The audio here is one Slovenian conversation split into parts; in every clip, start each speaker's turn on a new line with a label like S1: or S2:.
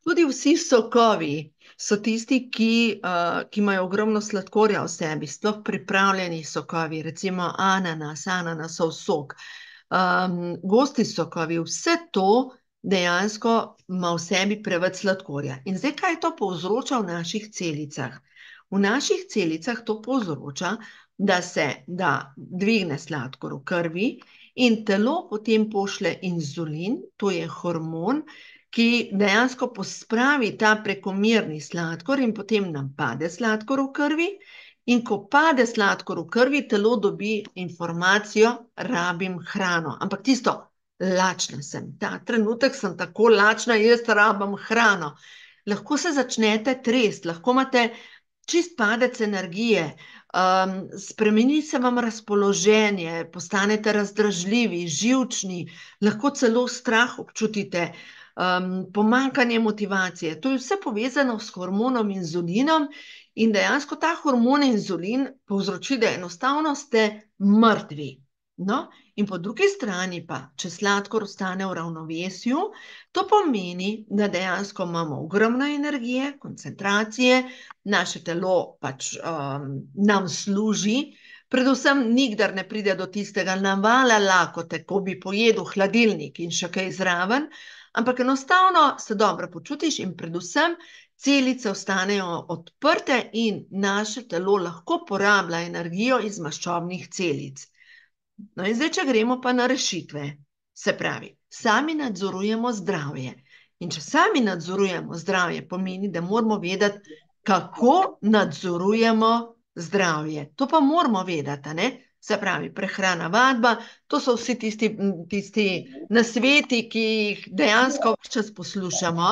S1: Tudi vsi sokovi so tisti, ki imajo ogromno sladkorja v sebi, sploh pripravljeni sokovi, recimo ananasov sok, gosti sokovi, vse to dejansko ima v sebi preveč sladkorja. In zdaj, kaj to povzroča v naših celicah? V naših celicah to povzroča, da se dvigne sladkor v krvi in telo potem pošlje inzulin, to je hormon, ki dejansko pospravi ta prekomerni sladkor in potem nam pade sladkor v krvi. In ko pade sladkor v krvi, telo dobi informacijo, rabim hrano. Ampak tisto, lačna sem, ta trenutek sem tako lačna, jaz rabim hrano. Lahko se začnete tresti, lahko imate čist padec energije, spremeni se vam razpoloženje, postanete razdražljivi, živčni, lahko celo strah občutite, pomanjkanje motivacije. To je vse povezano s hormonom inzulinom in dejansko ta hormon inzulin povzroči, da enostavno ste mrtvi. No, in po drugi strani pa, če sladkor ostane v ravnovesju, to pomeni, da dejansko imamo ogromno energije, koncentracije, naše telo pač nam služi, predvsem nikdar ne pride do tistega navala lakote, ko bi pojedel hladilnik in še kaj zraven, ampak enostavno se dobro počutiš in predvsem celice ostanejo odprte in naše telo lahko porablja energijo iz maščobnih celic. No in zdaj, če gremo pa na rešitve, se pravi, sami nadzorujemo zdravje. In če sami nadzorujemo zdravje, pomeni, da moramo vedeti, kako nadzorujemo zdravje. To pa moramo vedeti, ne? Se pravi, prehrana, vadba, to so vsi tisti nasveti, ki jih dejansko včas poslušamo.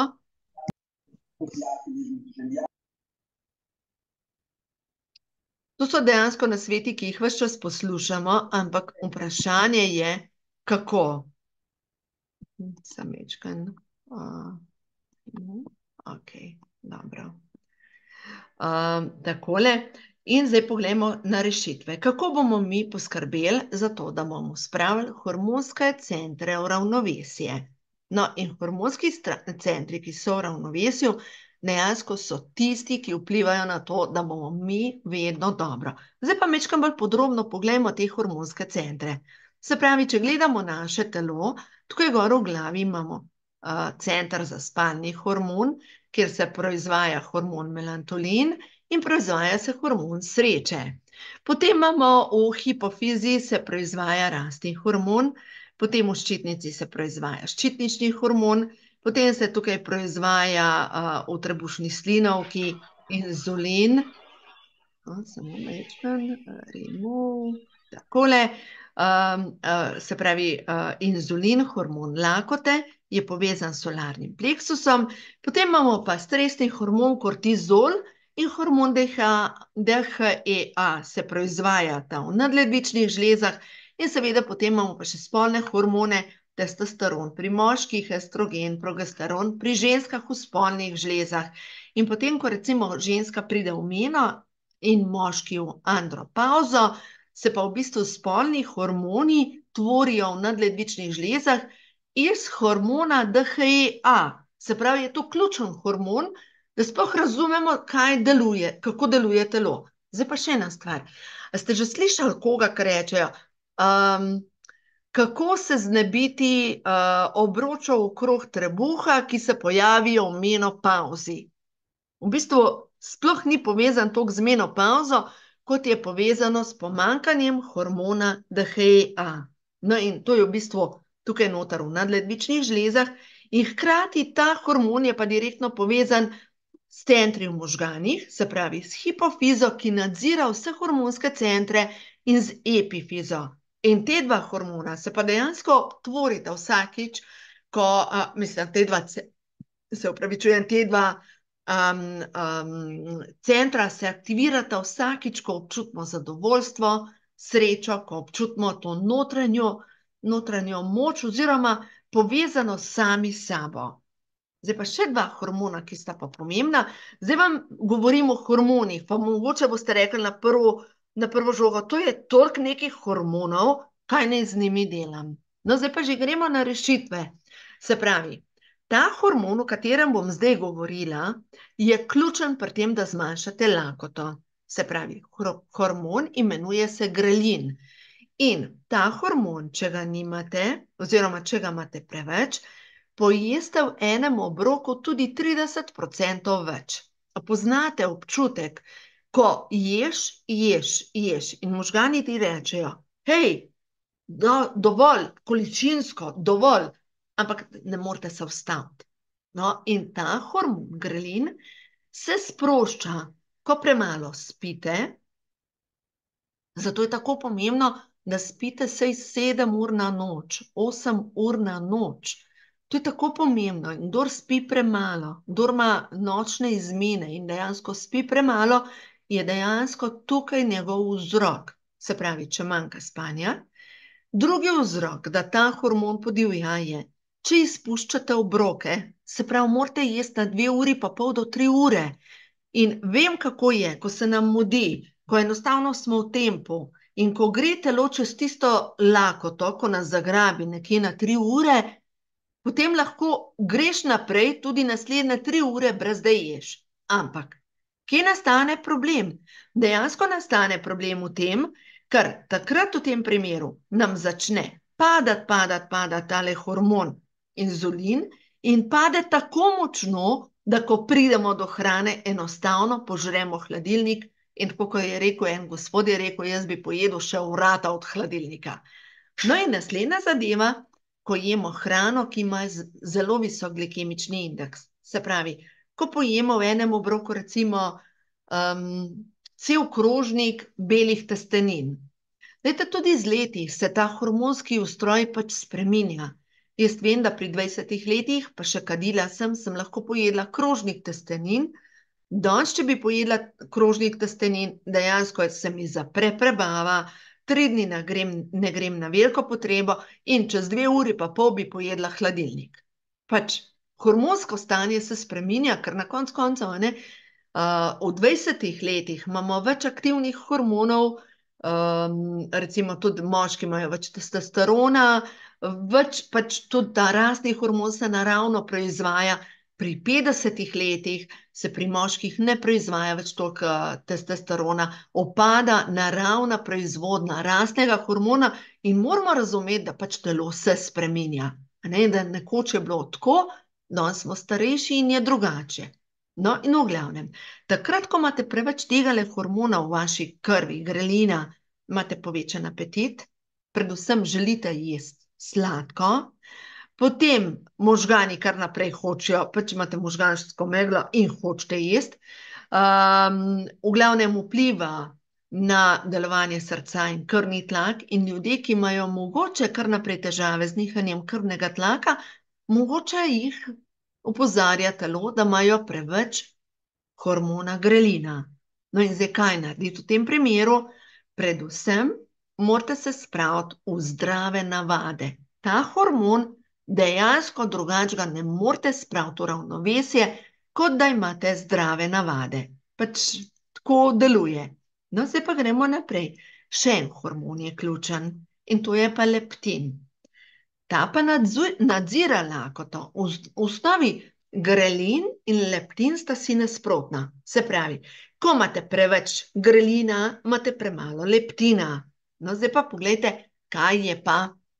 S1: To so dejansko nasveti, ki jih ves čas poslušamo, ampak vprašanje je, kako. Samečkan. Ok, dobro. Takole. In zdaj pogledamo na rešitve. Kako bomo mi poskrbeli za to, da bomo spravili hormonske centre v ravnovesje? No, in hormonski centri, ki so v ravnovesju, dejansko so tisti, ki vplivajo na to, da bomo mi vedno dobro. Zdaj pa majčkeno bolj podrobno pogledamo te hormonske centre. Se pravi, če gledamo naše telo, tukaj gor v glavi imamo center za spalni hormon, kjer se proizvaja hormon melatonin in proizvaja se hormon sreče. Potem imamo v hipofizi se proizvaja rastni hormon, potem v ščitnici se proizvaja ščitnični hormon, potem se tukaj proizvaja v trebušni slinavki inzulin, samo majčkeno, remove, takole, se pravi inzulin, hormon lakote, je povezan s solarnim pleksusom, potem imamo pa stresni hormon kortizol in hormon DHEA se proizvajata v nadledvičnih žlezah in seveda potem imamo pa še spolne hormone, testosteron pri moških, estrogen, progesteron pri ženskah v spolnih žlezah. In potem, ko recimo ženska pride v meno in moški v andropauzo, se pa v bistvu spolni hormoni tvorijo v nadledvičnih žlezah iz hormona DHEA. Se pravi, je to ključen hormon, da sploh razumemo, kako deluje telo. Zdaj pa še ena stvar. A ste že slišali koga, ki rečejo, kako se znebiti obročev okrog trebuha, ki se pojavijo v menopavzi? V bistvu sploh ni povezan toliko z menopavzo, kot je povezano s pomanjkanjem hormona DHEA. No in to je v bistvu tukaj noter v nadledvičnih žlezah in hkrati ta hormon je pa direktno povezan s centri v možganih, se pravi s hipofizo, ki nadzira vse hormonske centre, in z epifizo. In te dva hormona se pa dejansko tvorita vsakič, te dva centra se aktivirata vsakič, ko občutimo zadovoljstvo, srečo, ko občutimo to notranjo moč oziroma povezano sami s sabo. Zdaj pa še dva hormona, ki sta pa pomembna. Zdaj vam govorim o hormonih, pa mogoče boste rekli na prvo žogo, to je toliko nekih hormonov, kaj naj z njimi delam. No, zdaj pa že gremo na rešitve. Se pravi, Ta hormon, o katerem bom zdaj govorila, je ključen pri tem, da zmanjšate lakoto. Se pravi, hormon imenuje se grelin. In ta hormon, če ga nimate, oziroma če ga imate preveč, pojeste v enem obroku tudi 30% več. A poznate občutek, ko ješ in možgani ti rečejo, hej, dovolj, količinsko, dovolj, ampak ne morete se ustaviti. No, in ta hormon grelin se sprošča, ko premalo spite, zato je tako pomembno, da spite vsaj 7 ur na noč, 8 ur na noč. To je tako pomembno. In kdor spi premalo, kdor ima nočne izmene in dejansko spi premalo, je dejansko tukaj njegov vzrok. Se pravi, če manjka spanja. Drugi vzrok, da ta hormon podivja, je, če izpuščate obroke, se pravi, morate jesti na 2 uri pa pol do 3 ure. In vem, kako je, ko se nam mudi, ko enostavno smo v tempu in ko gre telo čez tisto lakoto, ko nas zagrabi nekje na 3 ure, potem lahko greš naprej tudi naslednje 3 ure, brez da ješ. Ampak, kje nastane problem? Dejansko nastane problem v tem, ker takrat v tem primeru nam začne padati tale hormon inzulin in pade tako močno, da ko pridemo do hrane, enostavno požremo hladilnik in tako, ko je rekel en gospod, je rekel, jaz bi pojedel še vrata od hladilnika. No in naslednja zadeva, ko jemo hrano, ki ima zelo visok glikemični indeks. Se pravi, ko pojemo v enem obroku recimo cel krožnik belih testenin. Dajte, tudi z leti se ta hormonski ustroj pač spreminja. Jaz vem, da pri 20 letih, pa še kadila sem lahko pojedla krožnik testenin. Danes, če bi pojedla krožnik testenin, dejansko se mi zapre prebava, 3 dni ne grem na veliko potrebo in čez 2 uri pa pol bi pojedla hladilnik. Pač hormonsko stanje se spreminja, ker na koncu koncev, v 20 letih imamo več aktivnih hormonov, recimo tudi moški imajo več testosterona, več pač tudi ta rastni hormon se naravno proizvaja. Pri 50 letih se pri moških ne proizvaja več toliko testosterona, opada naravna proizvodnja rastnega hormona in moramo razumeti, da pač telo se spreminja. Da nekoč je bilo tako, danes smo starejši in je drugače. No, in v glavnem, takrat, ko imate preveč tegale hormona v vaši krvi, grelina, imate povečan apetit, predvsem želite jesti sladko, potem možgani kar naprej hočejo, pač imate možgansko meglo in hočete jesti, v glavnem vpliva na delovanje srca in krvni tlak in ljudje, ki imajo mogoče kar naprej težave z nihanjem krvnega tlaka, mogoče jih opozarja telo, da imajo preveč hormona grelina. No in zdaj kaj narediti v tem primeru? Predvsem morate se spraviti v zdrave navade. Ta hormon dejansko drugače ga ne morete spraviti v ravnovesje, kot da imate zdrave navade. Pač tako deluje. No, zdaj pa gremo naprej. Še en hormon je ključen in to je pa leptin. Ta pa nadzira lakoto. V osnovi grelin in leptin sta si nasprotna. Se pravi, ko imate preveč grelina, imate premalo leptina. No, zdaj pa pogledajte, kaj je pa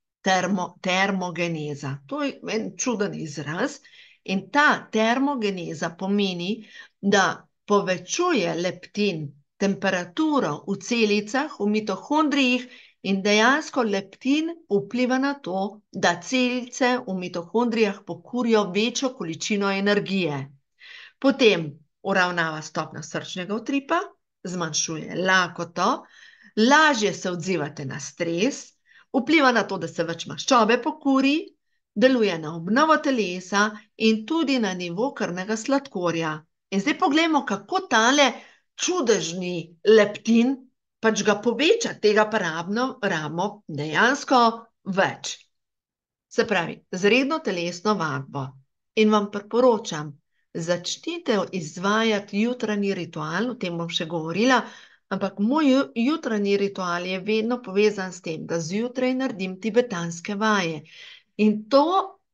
S1: termogeneza. To je en čuden izraz in ta termogeneza pomeni, da povečuje leptin temperaturo v celicah, v mitohondrijih in dejansko leptin vpliva na to, da celice v mitohondrijah pokurijo večjo količino energije. Potem uravnava stopnjo srčnega utripa, zmanjšuje lakoto, lažje se odzivate na stres, vpliva na to, da se več maščobe pokuri, deluje na obnovo telesa in tudi na nivo krvnega sladkorja. In zdaj poglejmo, kako tale čudežni leptin pač ga poveča, tega pa rabimo dejansko več. Se pravi, z redno telesno vadbo. In vam priporočam, začnite izvajati jutranji ritual, o tem bom še govorila, ampak moj jutranji ritual je vedno povezan s tem, da zjutraj naredim tibetanske vaje. In to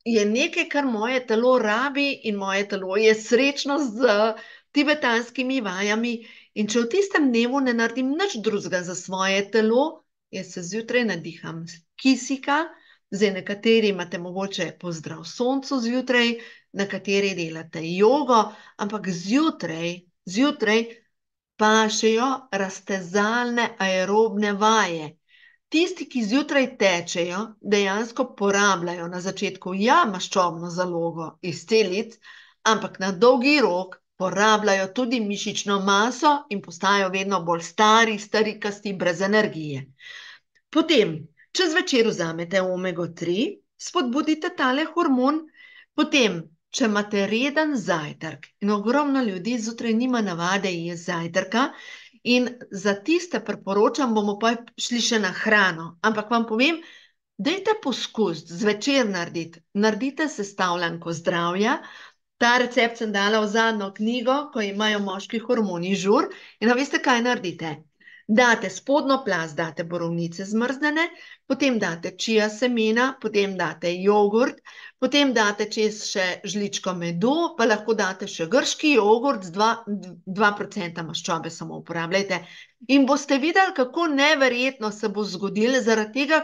S1: je nekaj, kar moje telo rabi in moje telo je srečno z tibetanskimi vajami. In če v tistem dnevu ne naredim nič drugega za svoje telo, jaz se zjutraj nadiham kisika, zdaj nekateri imate mogoče pozdrav soncu zjutraj, nekateri delate jogo, ampak zjutraj pašejo raztezalne aerobne vaje. Tisti, ki zjutraj tečejo, dejansko porabljajo na začetku maščobno zalogo iz celic, ampak na dolgi rok porabljajo tudi mišično maso in postajajo vedno bolj stari, starikasti, brez energije. Potem, če zvečer vzamete omega-3, spodbudite tale hormon, potem, če imate reden zajtrk, in ogromno ljudi zjutraj nima navade jesti zajtrka, in za tiste priporočam, bomo pa šli še na hrano, ampak vam povem, dajte poskusiti zvečer naredite sestavljanko zdravja. Ta recept sem dala v zadnjo knjigo, ko imajo moški hormoni žur, in a veste, kaj naredite? Date spodnjo plast, date borovnice zmrznjene, potem date čija semena, potem date jogurt, potem date čez še žličko medu, pa lahko date še grški jogurt z 2% maščobe samo uporabljajte. In boste videli, kako neverjetno se bo zgodilo, zaradi tega,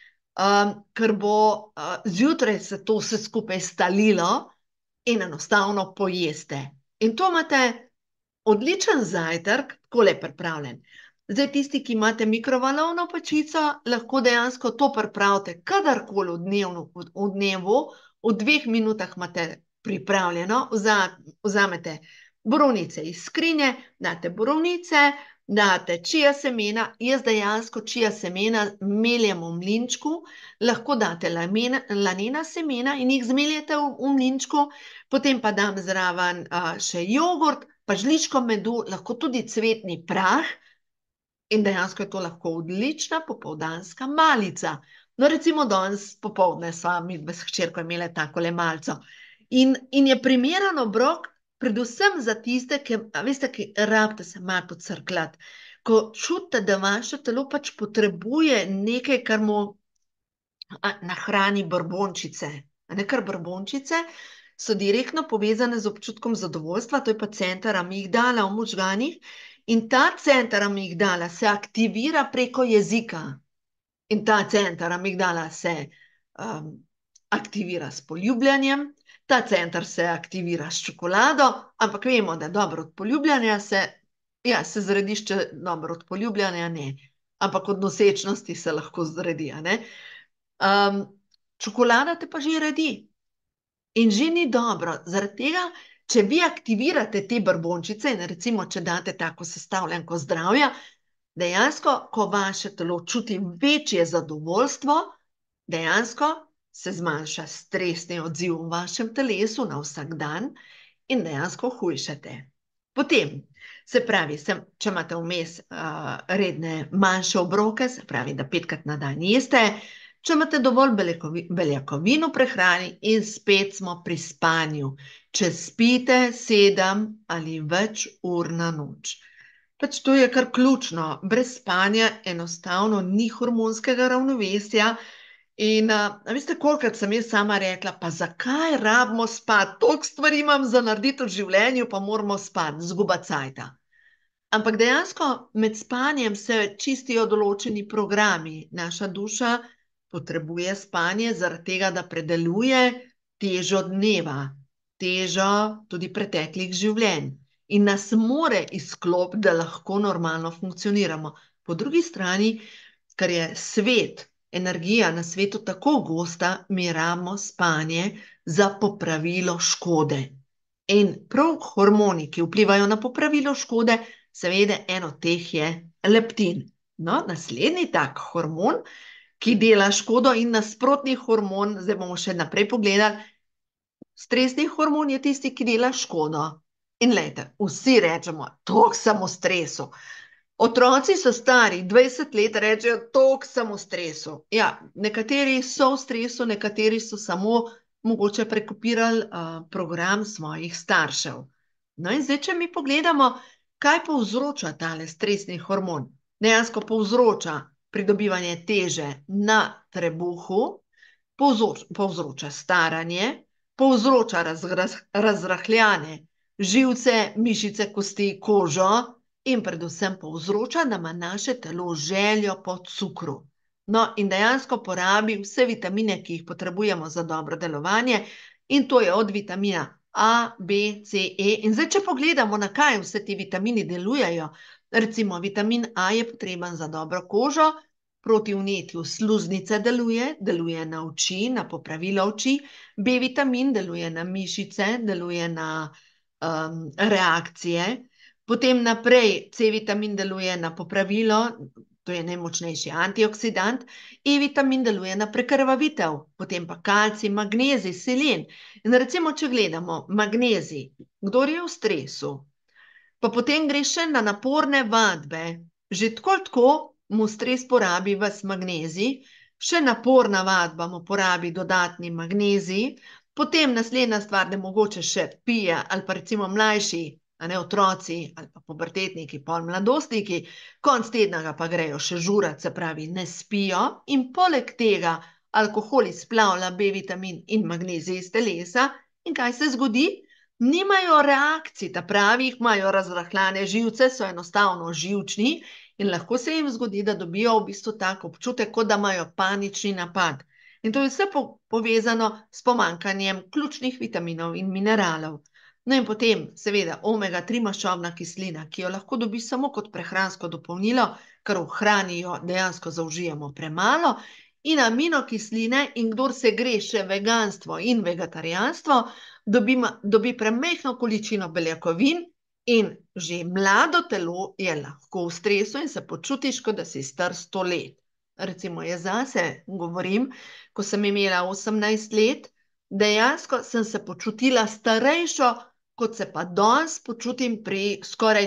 S1: ker bo zjutraj se to vse skupaj stalilo in enostavno pojeste. In to imate odličen zajtrk, takole pripravljen. Zdaj, tisti, ki imate mikrovalovno pečico, lahko dejansko to pripravite kadarkoli v dnevu, v 2 minutah imate pripravljeno, vzamete borovnice iz skrinje, date borovnice, date čija semena, jaz dejansko čija semena meljem v mlinčku, lahko date lanena semena in jih zmeljete v mlinčku, potem pa dam zraven še jogurt, pa žličko medu, lahko tudi cvetni prah, in dejansko je to lahko odlična popoldanska malica. No, recimo danes popoldne sva midve s hčerko imele takole malico. In je primeren obrok predvsem za tiste, ki, veste, ki rabite se malo pocrkljati, ko čutite, da vaše telo pač potrebuje nekaj, kar mu nahrani brbončice. Ker brbončice so direktno povezane z občutkom zadovoljstva, to je pa center amigdala v možganih, in ta center amigdala se aktivira preko jezika. In ta center amigdala se aktivira s poljubljanjem, ta center se aktivira s čokolado, ampak vemo, da dobro od poljubljanja se zredišče dobro od poljubljanja ne, ampak od nosečnosti se lahko zredi, a ne. Čokolada te pa že redi. In že ni dobro, zaradi tega, če vi aktivirate te brbončice in recimo, če date tako sestavljanko zdravja, dejansko, ko vaše telo čuti večje zadovoljstvo, dejansko se zmanjša stresni odziv v vašem telesu na vsak dan in dejansko hujšate. Potem, se pravi, če imate vmes redne manjše obroke, se pravi, da 5krat na dan jeste, če imate dovolj beljakovin v prehrani in spet smo pri spanju, če spite 7 ali več ur na noč. Pač to je kar ključno, brez spanja enostavno ni hormonskega ravnovesja in veste, kolikrat sem jaz sama rekla, pa zakaj rabimo spati, toliko stvari imam za narediti v življenju, pa moramo spati, zguba cajta. Ampak dejansko med spanjem se čistijo določeni programi, naša duša potrebuje spanje zaradi tega, da predeluje težo dneva, težo tudi preteklih življenj in nas more izklopiti, da lahko normalno funkcioniramo. Po drugi strani, ker je svet, energija na svetu tako gosta, mi rabimo spanje za popravilo škode. In prav hormoni, ki vplivajo na popravilo škode, seveda eno teh je leptin. No, naslednji tak hormon, ki dela škodo in nasprotni hormon, zdaj bomo še naprej pogledali, stresni hormon je tisti, ki dela škodo. In lejte, vsi rečemo, toliko sem v stresu. Otroci so stari, 20 let rečejo, toliko sem v stresu. Ja, nekateri so v stresu, nekateri so samo mogoče prekopirali program svojih staršev. No in zdaj, če mi pogledamo, kaj povzroča tale stresni hormon? Dejansko povzroča pridobivanje teže na trebuhu, povzroča staranje, povzroča razrahljane živce, mišice, kosti, kožo in predvsem povzroča, da ima naše telo željo po cukru. No, in dejansko porabi vse vitamine, ki jih potrebujemo za dobro delovanje, in to je od vitamina A, B, C, E. In zdaj, če pogledamo, na kaj vse ti vitamini delujejo, recimo vitamin A je potreben za dobro kožo, proti vnetju sluznice deluje na oči, na popravilo oči, B vitamin deluje na mišice, deluje na reakcije, potem naprej C vitamin deluje na popravilo, to je najmočnejši antioksidant, E vitamin deluje na prekrvavitev, potem pa kalcij, magnezij, selen. In recimo, če gledamo magnezij, kdor je v stresu, pa potem gre še na naporne vadbe, že tako mu stres porabi ves magnezij, še naporna vadba mu porabi dodatni magnezij, potem naslednja stvar, da mogoče še pije, ali pa recimo mlajši, a ne otroci, ali pa pubertetniki, pol mladostniki, konc tedna ga pa grejo še žurat, se pravi, ne spijo in poleg tega alkohol izplavlja B vitamin in magnezij iz telesa. In kaj se zgodi? Nimajo reakcij, ta pravi, imajo razrahljane živce, so enostavno živčni in lahko se jim zgodi, da dobijo v bistvu tak občutek, kot da imajo panični napad. In to je vse povezano s pomanjkanjem ključnih vitaminov in mineralov. No in potem, seveda, omega-3 maščobna kislina, ki jo lahko dobiš samo kot prehransko dopolnilo, ker v hrani jo dejansko zaužijemo premalo, in aminokisline, in kdor se gre še veganstvo in vegetarijanstvo, dobi premajhno količino beljakovin in že mlado telo je lahko v stresu in se počutiš, kot da si star 100 let. Recimo jaz zase govorim, ko sem imela 18 let, dejansko sem se počutila starejšo, kot se pa danes počutim pri skoraj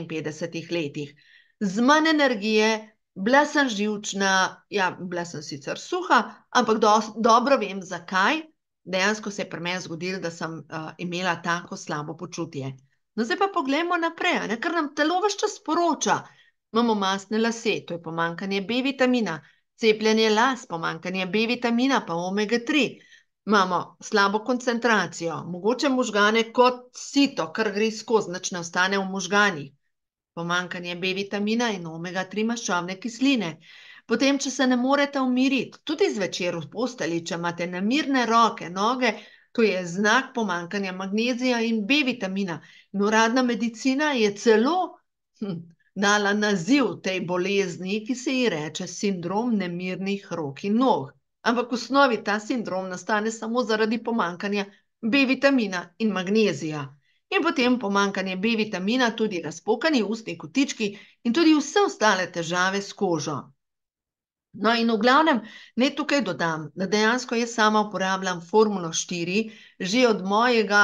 S1: 54 letih. Z manj energije, bila sem živčna, ja, bila sem sicer suha, ampak dobro vem, zakaj. Dejansko se je pri meni zgodilo, da sem imela tako slabo počutje. No, zdaj pa poglejmo naprej, ne, ker nam telo ves čas sporoča. Imamo mastne lase, to je pomanjkanje B vitamina, cepljenje las, pomanjkanje B vitamina, pa omega-3. Imamo slabo koncentracijo, mogoče možgane kot sito, kar gre skozi, nič ne ostane v možganih. Pomanjkanje B vitamina in omega-3 maščobne kisline. Potem, če se ne morete umiriti, tudi zvečer v postelji, če imate nemirne roke, noge, to je znak pomanjkanja magnezija in B vitamina. In uradna medicina je celo dala naziv tej bolezni, ki se ji reče sindrom nemirnih rok in nog. Ampak v osnovi ta sindrom nastane samo zaradi pomanjkanja B vitamina in magnezija. In potem pomanjkanje B vitamina, tudi razpokani ustni kotički in tudi vse ostale težave s kožo. No, in v glavnem, naj tukaj dodam, da dejansko jaz sama uporabljam Formulo 4, že od mojega,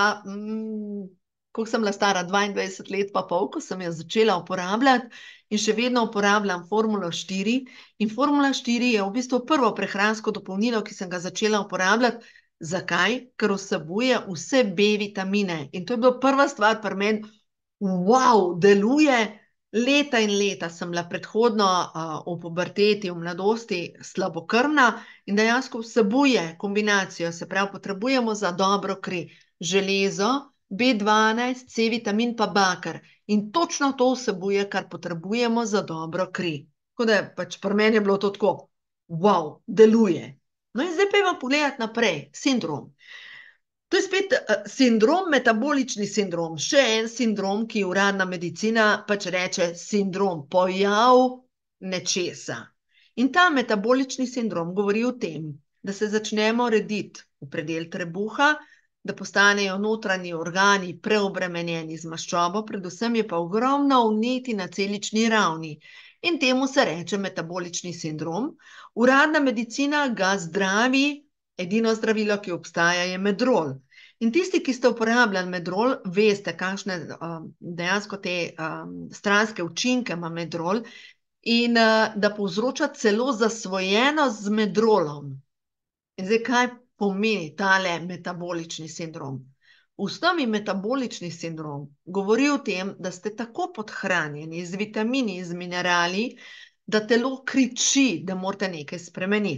S1: koliko sem bila stara, 22 let pa pol, ko sem jo začela uporabljati, in še vedno uporabljam Formulo 4. In Formula 4 je v bistvu prvo prehransko dopolnilo, ki sem ga začela uporabljati. Zakaj? Ker vsebuje vse B vitamine. In to je bila prva stvar pri meni, wow, deluje. Leta in leta sem bila predhodno v puberteti, v mladosti slabokrvna in dejansko vsebuje kombinacijo, se pravi, potrebujemo za dobro kri železo, B12, C vitamin pa bakar. In točno to vsebuje, kar potrebujemo za dobro kri. Tako da pač pri meni je bilo to tako, wow, deluje. No in zdaj pa imam pogledati naprej, sindrom. To je spet sindrom, metabolični sindrom, še en sindrom, ki uradna medicina pač reče sindrom, pojav nečesa. In ta metabolični sindrom govori o tem, da se začnemo rediti v predel trebuha, da postanejo notranji organi preobremenjeni z maščobo, predvsem je pa ogromno vnetij na celični ravni. In temu se reče metabolični sindrom. Uradna medicina ga zdravi. Edino zdravilo, ki obstaja, je medrol. In tisti, ki ste uporabljali medrol, veste, kakšne dejansko te stranske učinke ima medrol in da povzroča celo zasvojenost z medrolom. In zdaj, kaj pomeni tale metabolični sindrom? V osnovi metabolični sindrom govori o tem, da ste tako podhranjeni z vitamini, z minerali, da telo kriči, da morate nekaj spremeniti.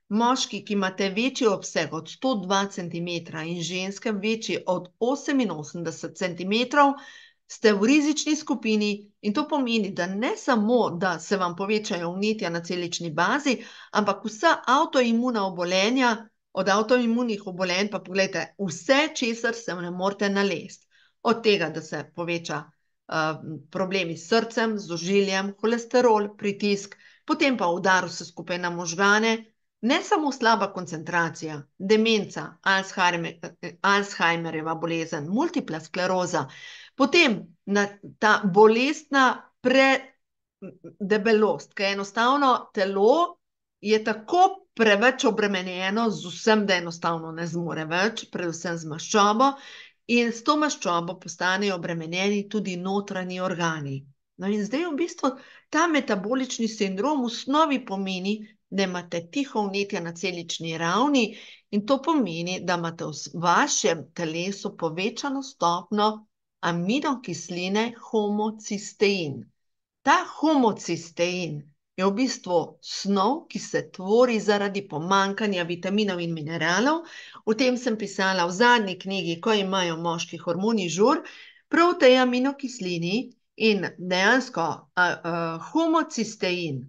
S1: moški, ki imate večji obseg od 102 cm in ženske večji od 88 cm, ste v rizični skupini in to pomeni, da ne samo, da se vam povečajo vnetja na celični bazi, ampak vsa avtoimuna obolenja, od avtoimunih obolenj pa pogledajte, vse, česar se ne morete nalesti. Od tega, da se poveča problemi s srcem, z ožiljem, holesterol, pritisk, potem pa udar vse skupaj na možgane, ne samo slaba koncentracija, demenca, Alzheimerjeva bolezen, multipla skleroza, potem ta bolestna predebelost, ker enostavno telo je tako preveč obremenjeno z vsem, da enostavno ne zmore več, predvsem z maščobo, in s to maščobo postanejo obremenjeni tudi notranji organi. No in zdaj v bistvu ta metabolični sindrom v osnovi pomeni, da imate tiho vnetje na celični ravni in to pomeni, da imate v vašem telesu povečano stopnjo aminokisline homocistein. Ta homocistein je v bistvu snov, ki se tvori zaradi pomanjkanja vitaminov in mineralov. O tem sem pisala v zadnji knjigi, Ko imajo moški hormoni žur, prav v tej aminokislini in dejansko homocistein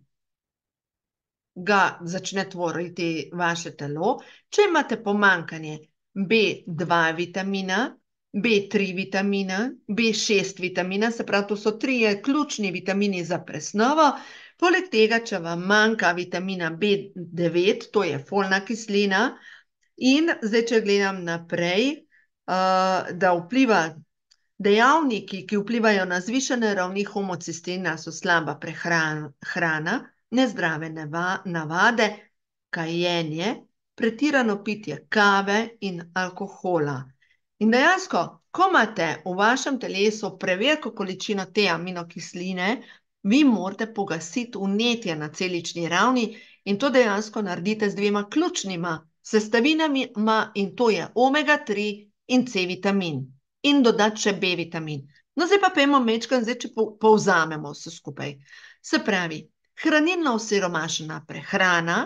S1: ga začne tvoriti vaše telo, če imate pomanjkanje B2 vitamina, B3 vitamina, B6 vitamina, se pravi, to so 3 ključni vitamini za presnovo. Poleg tega, če vam manjka vitamina B9, to je folna kislina, in zdaj, če gledam naprej, da vpliva dejavniki, ki vplivajo na zvišane ravni homocisteina, so slaba prehrana, nezdrave navade, kajenje, pretirano pitje kave in alkohola. In dejansko, ko imate v vašem telesu preveliko količino te aminokisline, vi morate pogasiti vnetje na celični ravni in to dejansko naredite z 2 ključnima sestavinami in to je omega-3 in C vitamin. In dodati še B vitamin. No, zdaj pa pojmo mečkan, zdaj če povzamemo vse skupaj. Se pravi, hranilno osiromašena prehrana,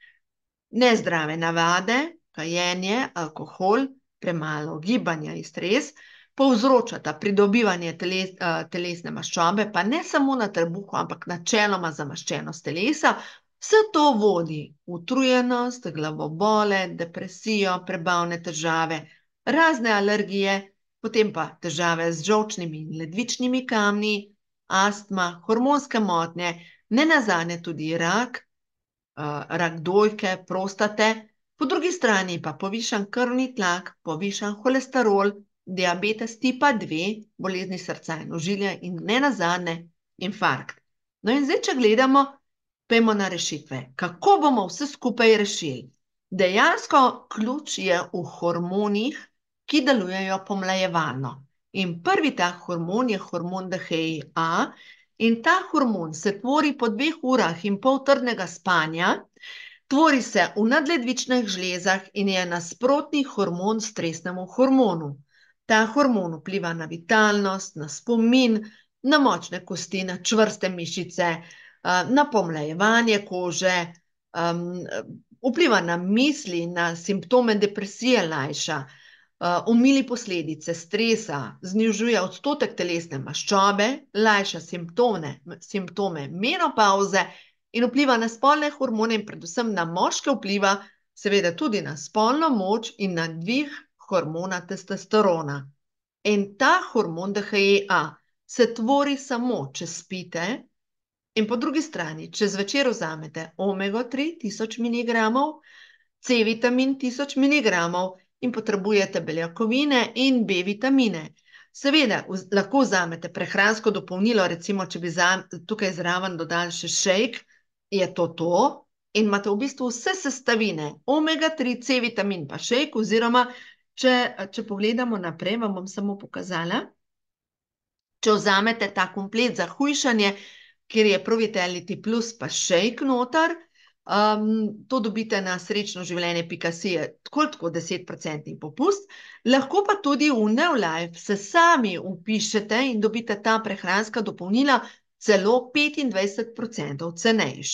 S1: nezdrave navade, kajenje, alkohol, premalo gibanja in stres, povzročata pridobivanje telesne maščobe, pa ne samo na trebuhu, ampak načeloma zamaščenost telesa. Vse to vodi v utrujenost, glavobole, depresijo, prebavne težave, razne alergije, potem pa težave z žolčnimi in ledvičnimi kamni, astma, hormonske motnje, nenazadnje tudi rak, rak dojke, prostate, po drugi strani pa povišan krvni tlak, povišan holesterol, diabetes tipa 2, bolezni srca in ožilja in nenazadnje infarkt. No in zdaj, če gledamo, pojmo na rešitve. Kako bomo vse skupaj rešili? Dejansko ključ je v hormonih, ki delujejo pomlajevalno. In prvi ta hormon je hormon DHEA in ta hormon se tvori po 2 urah in pol trdnega spanja, tvori se v nadledvičnih žlezah in je nasprotni hormon stresnemu hormonu. Ta hormon vpliva na vitalnost, na spomin, na močne kosti, na čvrste mišice, na pomlajevanje kože, vpliva na misli, na simptome depresije lajša, omili posledice stresa, znižuje odstotek telesne maščobe, lajša simptome menopavze in vpliva na spolne hormone in predvsem na moške vpliva, seveda tudi na spolno moč in na dvig hormona testosterona. In ta hormon DHEA se tvori samo, če spite, in po drugi strani, če zvečer vzamete omega-3 1000 mg, C vitamin 1000 mg in potrebujete beljakovine in B vitamine. Seveda, lahko vzamete prehransko dopolnilo, recimo, če bi tukaj zraven dodali še šejk, je to in imate v bistvu vse sestavine, omega-3, C vitamin pa šejk, oziroma, če pogledamo naprej, vam bom samo pokazala, če vzamete ta komplet za hujšanje, kjer je Pro-Vitality Plus pa šejk noter, to dobite na srečnoživljenje.si, tako 10% popust, lahko pa tudi v Neolife se sami vpišete in dobite ta prehranska dopolnila celo 25% cenejš.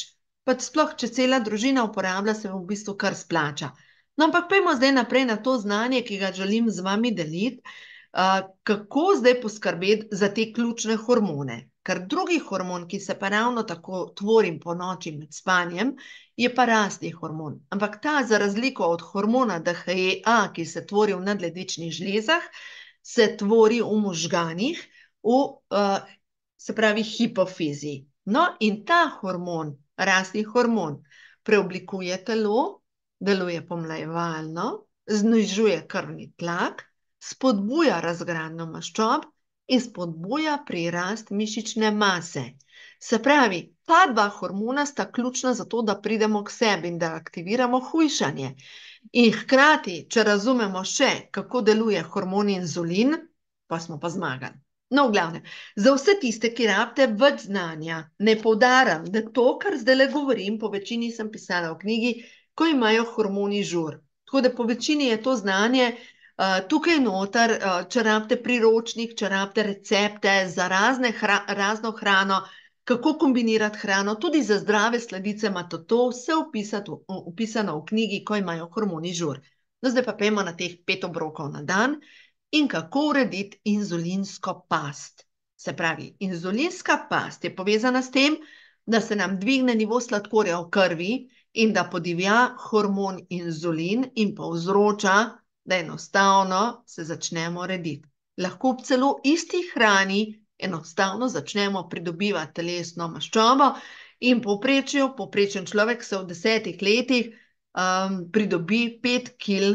S1: pa sploh, če cela družina uporablja, se v bistvu kar splača. No, ampak pojmo zdaj naprej na to znanje, ki ga želim z vami deliti, kako zdaj poskrbeti za te ključne hormone. Ker drugi hormon, ki se pa ravno tako tvori po noči med spanjem, je pa rastni hormon. Ampak ta, za razliko od hormona DHEA, ki se tvori v nadledvičnih žlezah, se tvori v možganih, se pravi hipofizi. No, in ta hormon, rastni hormon, preoblikuje telo, deluje pomlajevalno, znižuje krvni tlak, spodbuja razgradnjo maščob in spodbuja prirast mišične mase. Se pravi, ta dva hormona sta ključna za to, da pridemo k sebi in da aktiviramo hujšanje. In hkrati, če razumemo še, kako deluje hormon inzulin, pa smo pa zmagali. No, v glavnem, za vse tiste, ki rabite več znanja, ne poudaram, da to, kar zdaj govorim, po večini sem pisala v knjigi, ko imajo hormoni žur. Tako da po večini je to znanje tukaj noter, če rabite priročnik, če rabite recepte za razno hrano, kako kombinirati hrano, tudi za zdrave sladice, imate to vse upisano v knjigi, ko imajo hormoni žur. No, zdaj pa pojmo na teh 5 obrokov na dan in kako urediti inzulinsko past. Se pravi, inzulinska past je povezana s tem, da se nam dvigne nivo sladkorja v krvi in da podivja hormon inzulin in povzroča, da enostavno se začnemo rediti. Lahko celo isti hrani enostavno začnemo pridobivati telesno maščobo in povprečen človek se v 10 letih pridobi 5 kil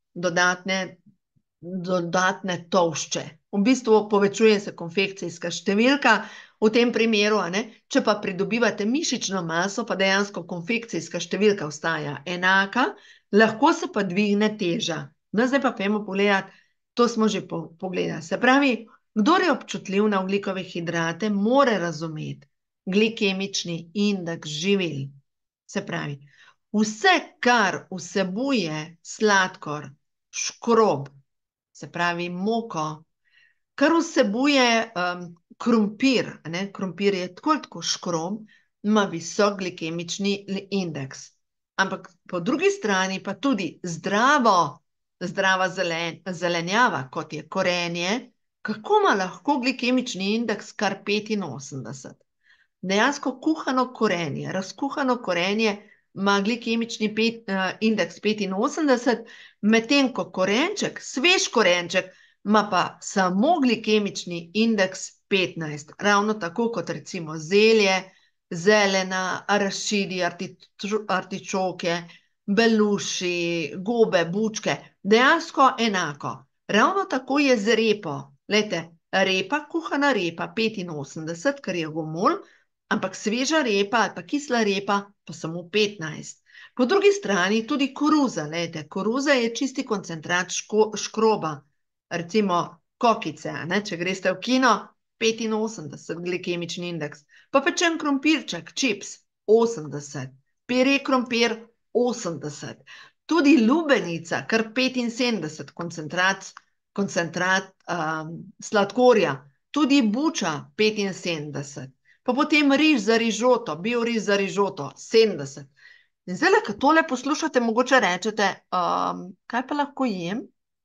S1: dodatne tolšče. V bistvu povečuje se konfekcijska številka, v tem primeru, če pa pridobivate mišično maso, pa dejansko konfekcijska številka ostaja enaka, lahko se pa dvigne teža. No, zdaj pa pojmo pogledati, to smo že pogledali. Se pravi, kdor je občutljiv na ogljikove hidrate, mora razumeti glikemični indeks živil. Se pravi, vse, kar vsebuje sladkor, škrob, se pravi moko, kar vsebuje krompir, krompir je tako škrob, ima visok glikemični indeks. Ampak po drugi strani pa tudi zdrava zelenjava, kot je korenje, kako ima lahko glikemični indeks kar 85. Dejansko kuhano korenje, razkuhano korenje ima glikemični indeks 85, medtem ko korenček, svež korenček, ima pa samo glikemični indeks 15. Ravno tako kot recimo zelje, zelena, arašidi, artičoke, beluši, gobe, bučke, dejansko enako. Ravno tako je z repo. Glejte, repa, kuhana repa 85, ker je gomolj, ampak sveža repa ali pa kisla repa pa samo 15. Po drugi strani tudi koruza, glejte, koruza je čisti koncentrat škroba, recimo kokice, če greste v kino, 85 glikemični indeks, pa pečen krompirček, čips, 80, pire krompir, 80, tudi lubenica, kar 75 koncentrat sladkorja, tudi buča, 75, pa potem riž za rižoto, bil riž za rižoto, 70. In zdaj, ko tole poslušate, mogoče rečete, kaj pa lahko jem?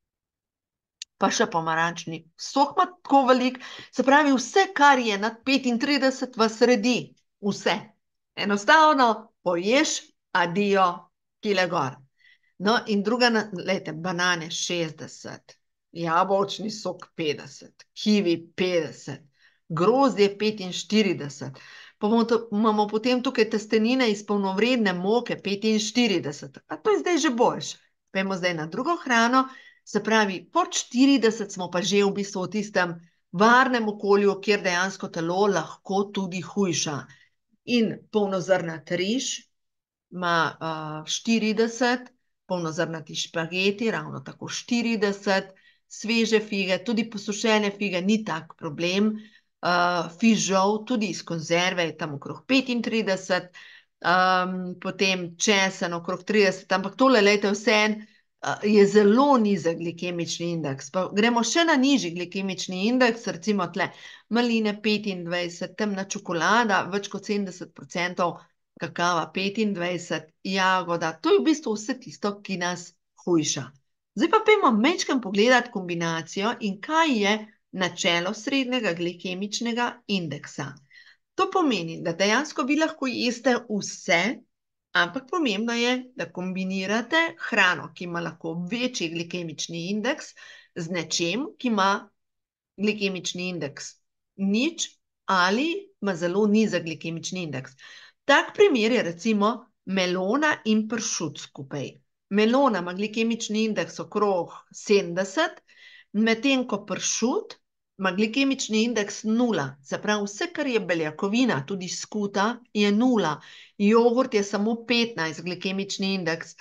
S1: Pa še pomarančni sok ima tako velik, se pravi, vse, kar je nad 35, vas redi, vse. Enostavno poješ, adijo, kile gor. No, in druga, glejte, banane 60, jabolčni sok 50, kivi 50, grozdje 45, pa imamo potem tukaj testenine iz polnovredne moke 45, a to je zdaj že boljše. Pojmo zdaj na drugo hrano, se pravi, pod 40 smo pa že v bistvu v tistem varnem okolju, kjer dejansko telo lahko tudi hujša. In polnozrnat riž ima 40, polnozrnati špageti, ravno tako 40, sveže fige, tudi posušene fige ni tak problem, fižol, tudi iz konzerve je tam okrog 35, potem česen okrog 30, ampak tole, lejte, vseeno, je zelo nizek glikemični indeks. Pa gremo še na nižji glikemični indeks, recimo tle maline 25, temna čokolada, več kot 70% kakava 25, jagoda, to je v bistvu vse tisto, ki nas hujša. Zdaj pa pojdimo majčkeno pogledati kombinacijo in kaj je načelo srednjega glikemičnega indeksa. To pomeni, da dejansko vi lahko jeste vse, ampak pomembno je, da kombinirate hrano, ki ima lahko večji glikemični indeks, z nečem, ki ima glikemični indeks nič ali ima zelo nizek glikemični indeks. Tak primer je recimo melona in pršut skupaj. Melona ima glikemični indeks okrog 70, medtem ko pršut ima glikemični indeks 0. Se pravi, vse, kar je beljakovina, tudi skuta, je 0. Jogurt je samo 15 glikemični indeks.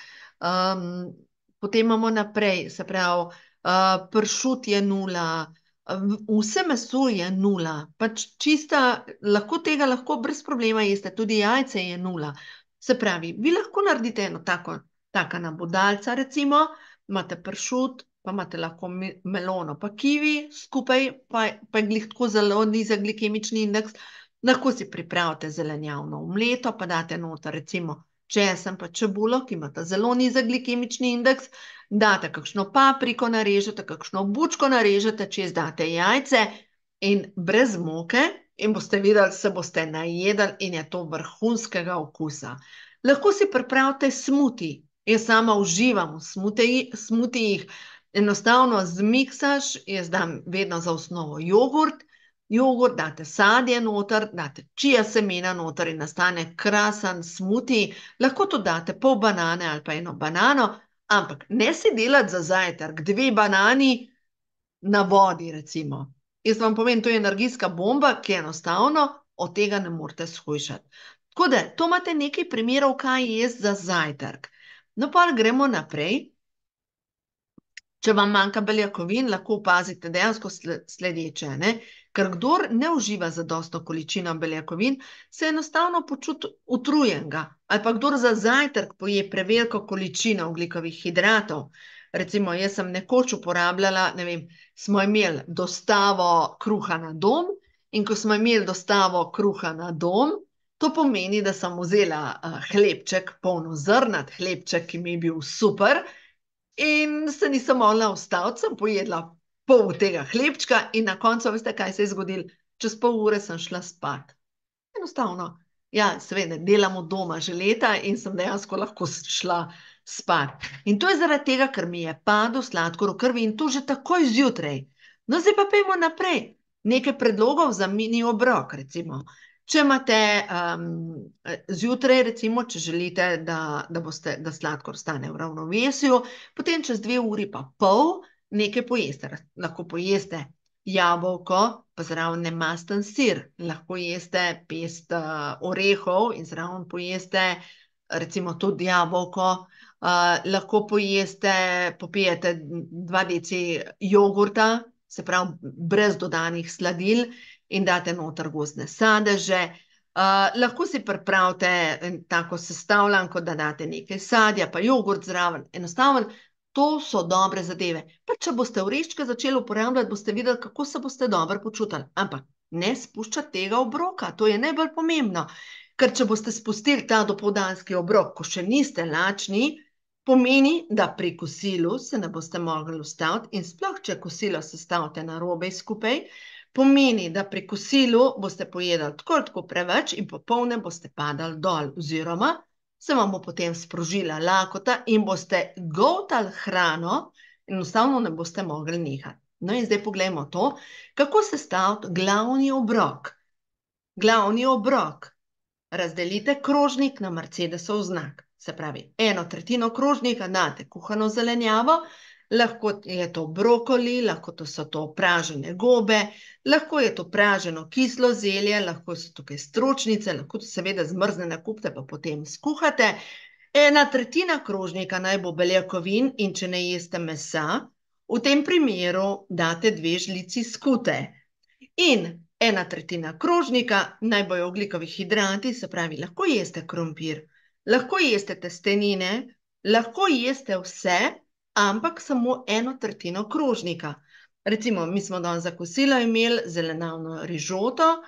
S1: Potem imamo naprej, se pravi, pršut je 0, vse meso je 0, pač čista, lahko brez problema jeste, tudi jajce je 0. Se pravi, vi lahko naredite eno taka nabodalca, recimo, imate pršut, pa imate lahko melono, pa kivi, skupaj pa je glih tako zelo nizek glikemični indeks, lahko si pripravite zelenjavno omleto, pa date noter recimo česen pa čebulo, ki imata zelo nizek glikemični indeks, date kakšno papriko narežete, kakšno bučko narežete, čez date jajce in brez moke in boste videli, se boste najedli in je to vrhunskega okusa. Lahko si pripravite smuti. Jaz sama uživam v smutijih, enostavno zmiksaš, jaz dam vedno za osnovo jogurt, date sadje noter, date čija semena noter in nastane krasen smuti, lahko to date pol banane ali pa eno banano, ampak ne si delati za zajtrk 2 banani na vodi, recimo. Jaz vam povem, to je energijska bomba, ki enostavno od tega ne morete shujšati. Tako da, to imate nekaj primerov, kaj jesti za zajtrk. No, pa gremo naprej. Če vam manjka beljakovin, lahko opazite dejansko sledeče, ne? Ker kdor ne uživa zadostno količino beljakovin, se enostavno počuti utrujenega. Ali pa kdor za zajtrk poje preveliko količino ogljikovih hidratov. Recimo, jaz sem nekoč uporabljala, ne vem, smo imeli dostavo kruha na dom in ko smo imeli dostavo kruha na dom, to pomeni, da sem vzela hlebček, polnozrnat hlebček, ki mi je bil super, in se nisem mogla ustaviti, sem pojedla pol tega hlebčka in na koncu, veste, kaj se je zgodilo? Čez pol ure sem šla spat. Enostavno. Ja, seveda, delam od doma že leta in sem dejansko lahko šla spat. In to je zaradi tega, ker mi je padel sladkor v krvi in to že takoj zjutraj. No, zdaj pa pojdimo naprej. Nekaj predlogov za mini obrok, recimo. Če imate zjutraj, recimo, če želite, da sladkor stane v ravnovesju, potem čez 2 uri pa pol nekaj pojeste. Lahko pojeste jabolko, pa zraven nemasten sir. Lahko jeste pest orehov in zraven pojeste recimo tudi jabolko. Lahko popijete 2 deci jogurta, se pravi brez dodanih sladil, in date noter gozdne sadeže. Lahko si pripravite tako sestavljanko, da date nekaj sadja, pa jogurt zraven. Enostavno, to so dobre zadeve. Pa če boste oreščke začeli uporabljati, boste videli, kako se boste dobro počutili. Ampak ne spuščati tega obroka, to je najbolj pomembno. Ker če boste spustili ta dopoldanski obrok, ko še niste lačni, pomeni, da pri kosilu se ne boste mogli ustaviti in sploh, če kosilo sestavite narobe skupaj, pomeni, da pri kosilu boste pojedli tako preveč in popolne boste padali dol, oziroma se vam bo potem sprožila lakota in boste goltali hrano in enostavno ne boste mogli nehati. No in zdaj poglejmo to, kako sestaviti glavni obrok. Glavni obrok. Razdelite krožnik na Mercedesov znak. Se pravi, 1/3 krožnika date kuhano zelenjavo, lahko je to brokoli, lahko so to pražene gobe, lahko je to praženo kislo zelje, lahko so tukaj stročnice, lahko to seveda zmrznjene kupite, pa potem skuhate. 1/3 krožnika naj bo beljakovin in če ne jeste mesa, v tem primeru date 2 žlici skute. In 1/3 krožnika naj bojo ogljikovi hidrati, se pravi, lahko jeste krompir, lahko jeste testenine, lahko jeste vse, ampak samo 1/3 krožnika. Recimo, mi smo danes za kosilo imeli zelenjavno rižoto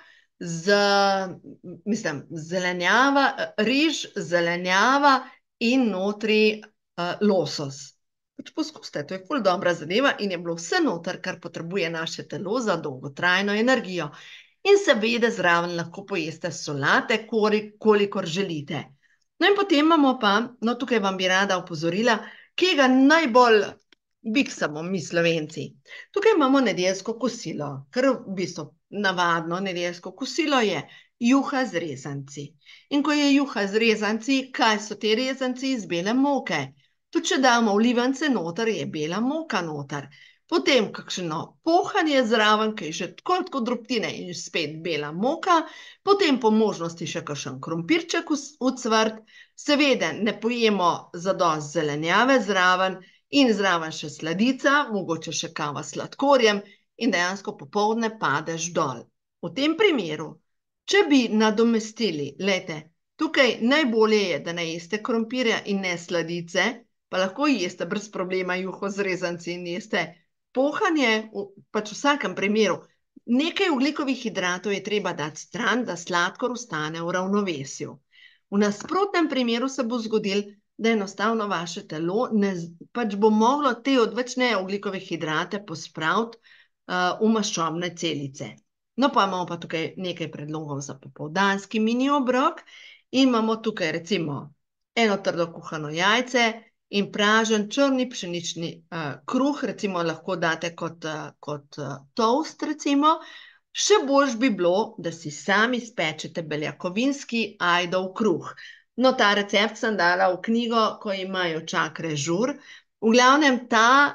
S1: zelenjava, riž, zelenjava in notri losos. Pač poskusite, to je ful dobra zadeva in je bilo vse noter, kar potrebuje naše telo za dolgotrajno energijo. In seveda zraven lahko pojeste solate, kolikor želite. No in potem imamo pa, no tukaj vam bi rada opozorila, kje ga najbolj biksamo mi Slovenci. Tukaj imamo nedeljsko kosilo, kar v bistvu navadno nedeljsko kosilo je juha z rezanci. In ko je juha z rezanci, kaj so te rezanci iz bele moke? Tudi če damo olivance noter, je bela moka noter. Potem kakšno pohanje zraven, ki je že tako drobtine in spet bela moka. Potem po možnosti še kakšen krompirček v cvrt. Seveda ne pojemo zadosti zelenjave zraven in zraven še sladica, mogoče še kava s sladkorjem in dejansko popoldne padeš dol. V tem primeru, če bi nadomestili, glejte, tukaj najbolje je, da ne jeste krompirja in ne sladice, pa lahko jeste brez problema juho z rezanci in jeste pohanje, pač v vsakem primeru. Nekaj ogljikovih hidratov je treba dati stran, da sladkor ostane v ravnovesju. V nasprotnem primeru se bo zgodil, da enostavno vaše telo pač bo moglo te odvečne ogljikove hidrate pospraviti v maščobne celice. No pa imamo pa tukaj nekaj predlogov za popoldanski mini obrok. Imamo tukaj recimo eno trdo kuhano jajce in pražen črni pšenični kruh, recimo lahko date kot toast, recimo. Še boljš bi bilo, da si sami spečete beljakovinski ajdov kruh. No, ta recept sem dala v knjigo, ko imajo čakre žur. V glavnem,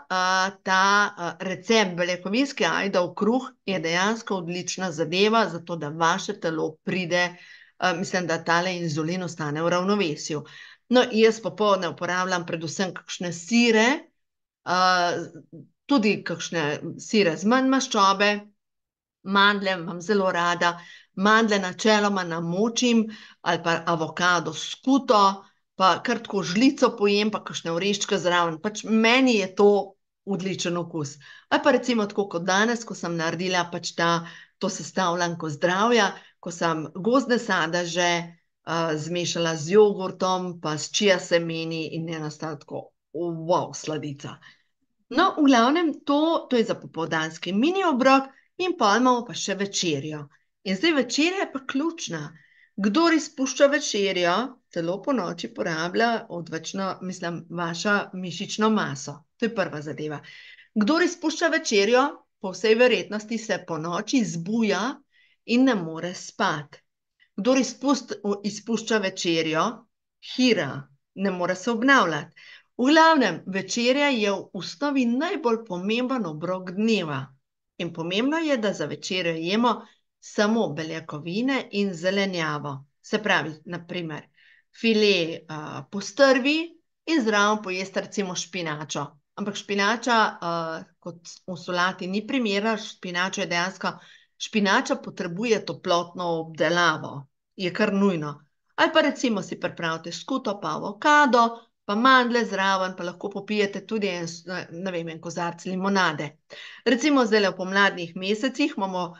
S1: ta recept beljakovinski ajdov kruh je dejansko odlična zadeva, zato da vaše telo pride, mislim, da tale inzulin ostane v ravnovesju. No, jaz popoldne uporabljam predvsem kakšne sire, tudi kakšne sire z manj maščobe, mandlje imam zelo rada, mandlje načeloma namočim ali pa avokado skuto, pa kar tako žlico pojem, pa kakšne oreščke zraven, pač meni je to odličen okus. Ali pa recimo tako kot danes, ko sem naredila pač to sestavljanko zdravja, ko sem gozdne sadeže zmešala z jogurtom, pa s čija semeni in je nastala tako, wow, sladica. No, v glavnem, to je za popoldanski mini obrok in pa imamo pa še večerjo. In zdaj večerja je pa ključna. Kdor izpušča večerjo, telo po noči porablja odvečno, mislim, vaša mišično maso. To je prva zadeva. Kdor izpušča večerjo, po vsej verjetnosti se po noči zbuja in ne more spati. Kdor izpušča večerjo, hira, ne more se obnavljati. V glavnem, večerja je v osnovi najbolj pomemben obrok dneva. In pomembno je, da za večerjo jemo samo beljakovine in zelenjavo. Se pravi, naprimer, file postrvi in zraven pojeste recimo špinačo. Ampak špinača kot v solati ni primerna, špinača je dejansko, špinača potrebuje toplotno obdelavo, je kar nujno. Ali pa recimo si pripravite skuto pa avokado, pa mandlje zraven, pa lahko popijete tudi en kozarc limonade. Recimo zdaj v pomladnih mesecih imamo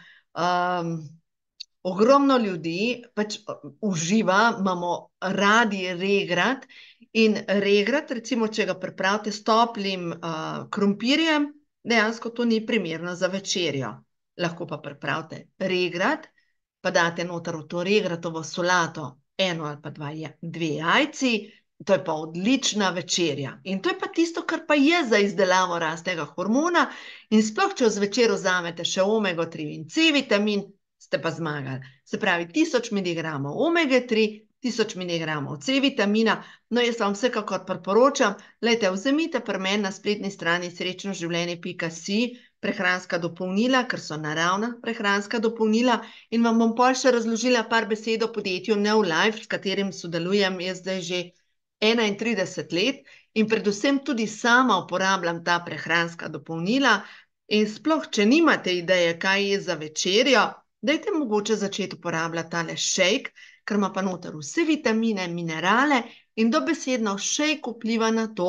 S1: ogromno ljudi, pač uživa, imamo radi regrat in regrat, recimo, če ga pripravite s toplim krompirjem, dejansko to ni primerno za večerjo. Lahko pa pripravite regrat, pa date noter v to regratovo solato eno ali pa dve jajci, to je pa odlična večerja. In to je pa tisto, kar pa je za izdelavo rastnega hormona in sploh, če zvečer vzamete še omega-3 in C-vitamin, ste pa zmagali. Se pravi, 1000 mg omega-3, 1000 mg C-vitamina, no jaz vam vsekakor priporočam, glejte, vzemite pri meni na spletni strani srečnoživljenje.si prehranska dopolnila, ker so naravna prehranska dopolnila in vam bom pol še razložila par besed o podjetju Neolife, s katerim sodelujem jaz zdaj že 31 let in predvsem tudi sama uporabljam ta prehranska dopolnila in sploh, če nimate ideje, kaj je za večerjo, dajte mogoče začeti uporabljati tale šejk, ker ima pa noter vse vitamine, minerale in dobesedno šejk vpliva na to,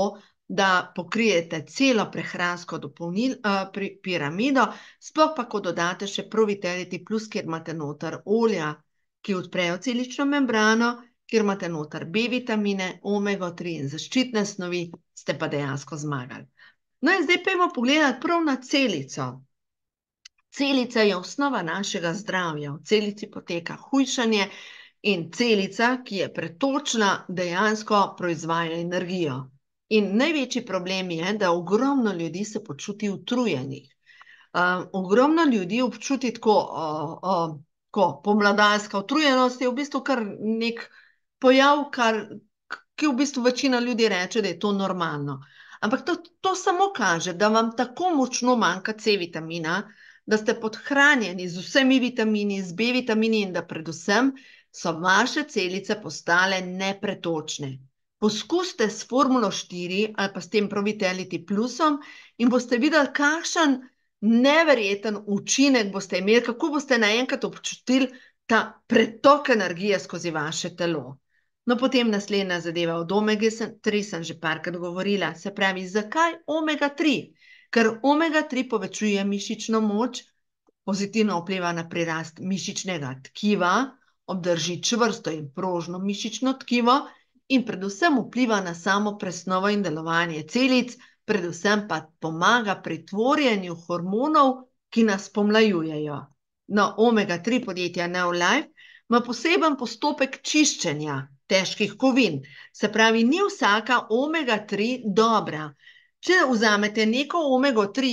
S1: da pokrijete celo prehransko piramido, sploh pa, ko dodate še Pro-Vitality Plus, kjer imate noter olja, ki odprejo celično membrano, kjer imate noter B-vitamine, omega-3 in zaščitne snovi, ste pa dejansko zmagali. No in zdaj pojmo pogledati prav na celico. Celica je osnova našega zdravja. V celici poteka hujšanje in celica, ki je pretočna, dejansko proizvaja energijo. In največji problem je, da ogromno ljudi se počuti utrujenih. Ogromno ljudi občuti tako pomladanska utrujenost, je v bistvu kar nek pojav, ki v bistvu večina ljudi reče, da je to normalno. Ampak to samo kaže, da vam tako močno manjka C-vitamina, da ste podhranjeni z vsemi vitamini, z B-vitamini in da predvsem so vaše celice postale nepretočne. Poskusite s Formulo 4 ali pa s tem Pro-Vitality Plusom in boste videli, kakšen neverjeten učinek boste imeli, kako boste naenkrat občutili ta pretok energije skozi vaše telo. No, potem naslednja zadeva od omega-3 sem že parkrat govorila. Se pravi, zakaj omega-3? Ker omega-3 povečuje mišično moč, pozitivno vpliva na prirast mišičnega tkiva, obdrži čvrsto in prožno mišično tkivo in predvsem vpliva na samo presnovo in delovanje celic, predvsem pa pomaga pri tvorjenju hormonov, ki nas pomlajujejo. No, omega-3 podjetja Neolife ima poseben postopek čiščenja težkih kovin. Se pravi, ni vsaka omega-3 dobra. Če vzamete neko omega-3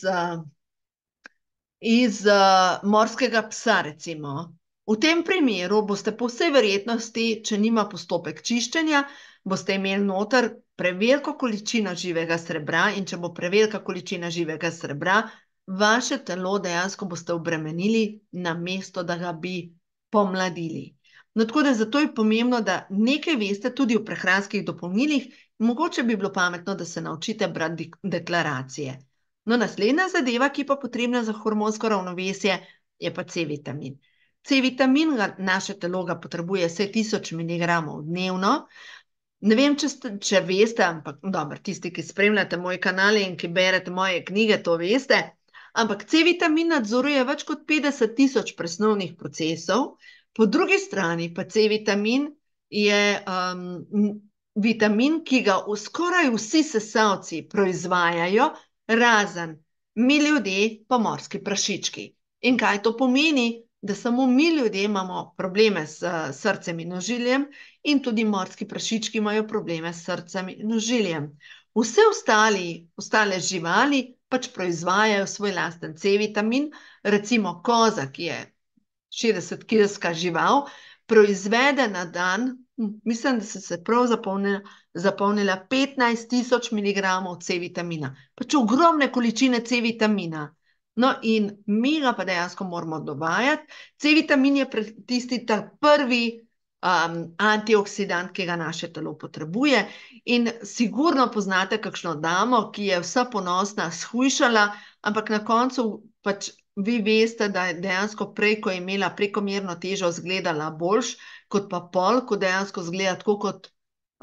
S1: iz morskega psa, recimo, v tem primeru boste po vsej verjetnosti, če nima postopek čiščenja, boste imeli noter preveliko količino živega srebra in če bo prevelika količina živega srebra, vaše telo dejansko boste obremenili namesto, da ga bi pomladili. No, tako da zato je pomembno, da nekaj veste tudi o prehranskih dopolnilih, mogoče bi bilo pametno, da se naučite brati deklaracije. No, naslednja zadeva, ki pa potrebna za hormonsko ravnovesje, je pa C-vitamin. C-vitamin naše telo ga potrebuje vse 1000 mg dnevno. Ne vem, če veste, ampak dobro, tisti, ki spremljate moj kanal in ki berete moje knjige, to veste, ampak C-vitamin nadzoruje več kot 50 000 presnovnih procesov. Po drugi strani pa C-vitamin je vitamin, ki ga skoraj vsi sesalci proizvajajo, razen mi ljudje pa morski prašički. In kaj to pomeni? Da samo mi ljudje imamo probleme s srcem in ožiljem in tudi morski prašički imajo probleme s srcem in ožiljem. Vse ostale živali pač proizvajajo svoj lasten C-vitamin, recimo koza, ki je 60-kilska žival, proizvede na dan, mislim, da so se prav zapolnila 15 000 mg C-vitamina. Pač ogromne količine C-vitamina. No, in mi ga pa dejansko moramo dovajati. C-vitamin je tisti prvi antioksidant, ki ga naše telo potrebuje. In sigurno poznate kakšno damo, ki je vsa ponosna shujšala, ampak na koncu pač vi veste, da je dejansko prej, ko je imela prekomerno težo, izgledala boljš, kot pa pol, ko dejansko izgleda tako kot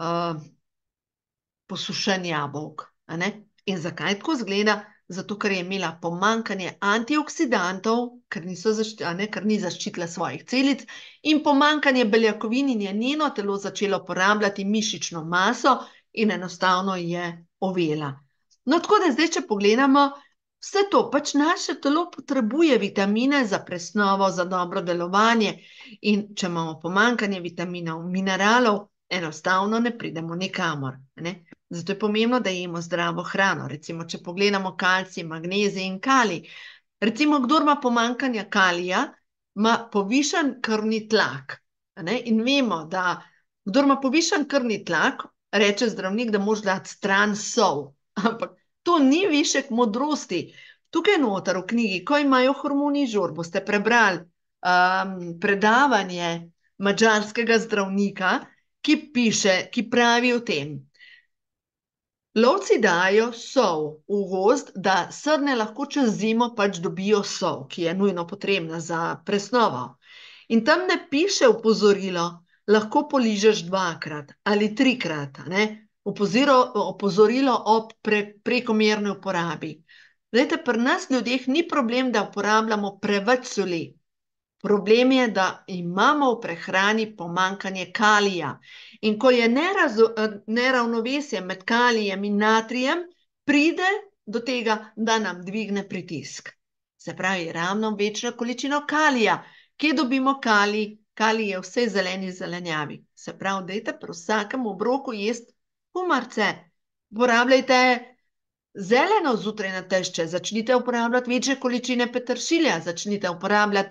S1: posušen jabolk. In zakaj tako izgleda? Zato, ker je imela pomanjkanje antioksidantov, ker ni zaščitila svojih celic, in pomanjkanje beljakovin in je njeno telo začelo porabljati mišično maso in enostavno je ovela. No, tako da zdaj, če pogledamo, vse to, pač naše telo potrebuje vitamine za presnovo, za dobro delovanje in če imamo pomanjkanje vitaminov, mineralov, enostavno ne pridemo nikamor, Zato je pomembno, da jemo zdravo hrano. Recimo, če pogledamo kalcij, magnezij in kalij. Recimo, kdor ima pomanjkanje kalija, ima povišan krvni tlak. In vemo, da kdor ima povišan krvni tlak, reče zdravnik, da moraš dati stran sol. Ampak to ni višek modrosti. Tukaj noter v knjigi, ko imajo hormoni žur, boste prebrali predavanje madžarskega zdravnika, ki pravi o tem. Lovci dajo sol v gozd, da srne lahko čez zimo pač dobijo sol, ki je nujno potrebna za presnovo. In tam ne piše opozorilo, lahko poližeš 2-krat ali 3-krat. opozorilo ob prekomerni uporabi. Glejte, pri nas ljudeh ni problem, da uporabljamo preveč soli. Problem je, da imamo v prehrani pomanjkanje kalija. In ko je neravnovesje med kalijem in natrijem, pride do tega, da nam dvigne pritisk. Se pravi, ravno večjo količino kalija. Kje dobimo kalij? Kalij je v vsej zeleni zelenjavi. Se pravi, dajte pri vsakem obroku jesti kumarce. Uporabljajte zeleno zjutraj na tešče, začnite uporabljati večje količine peteršilja, začnite uporabljati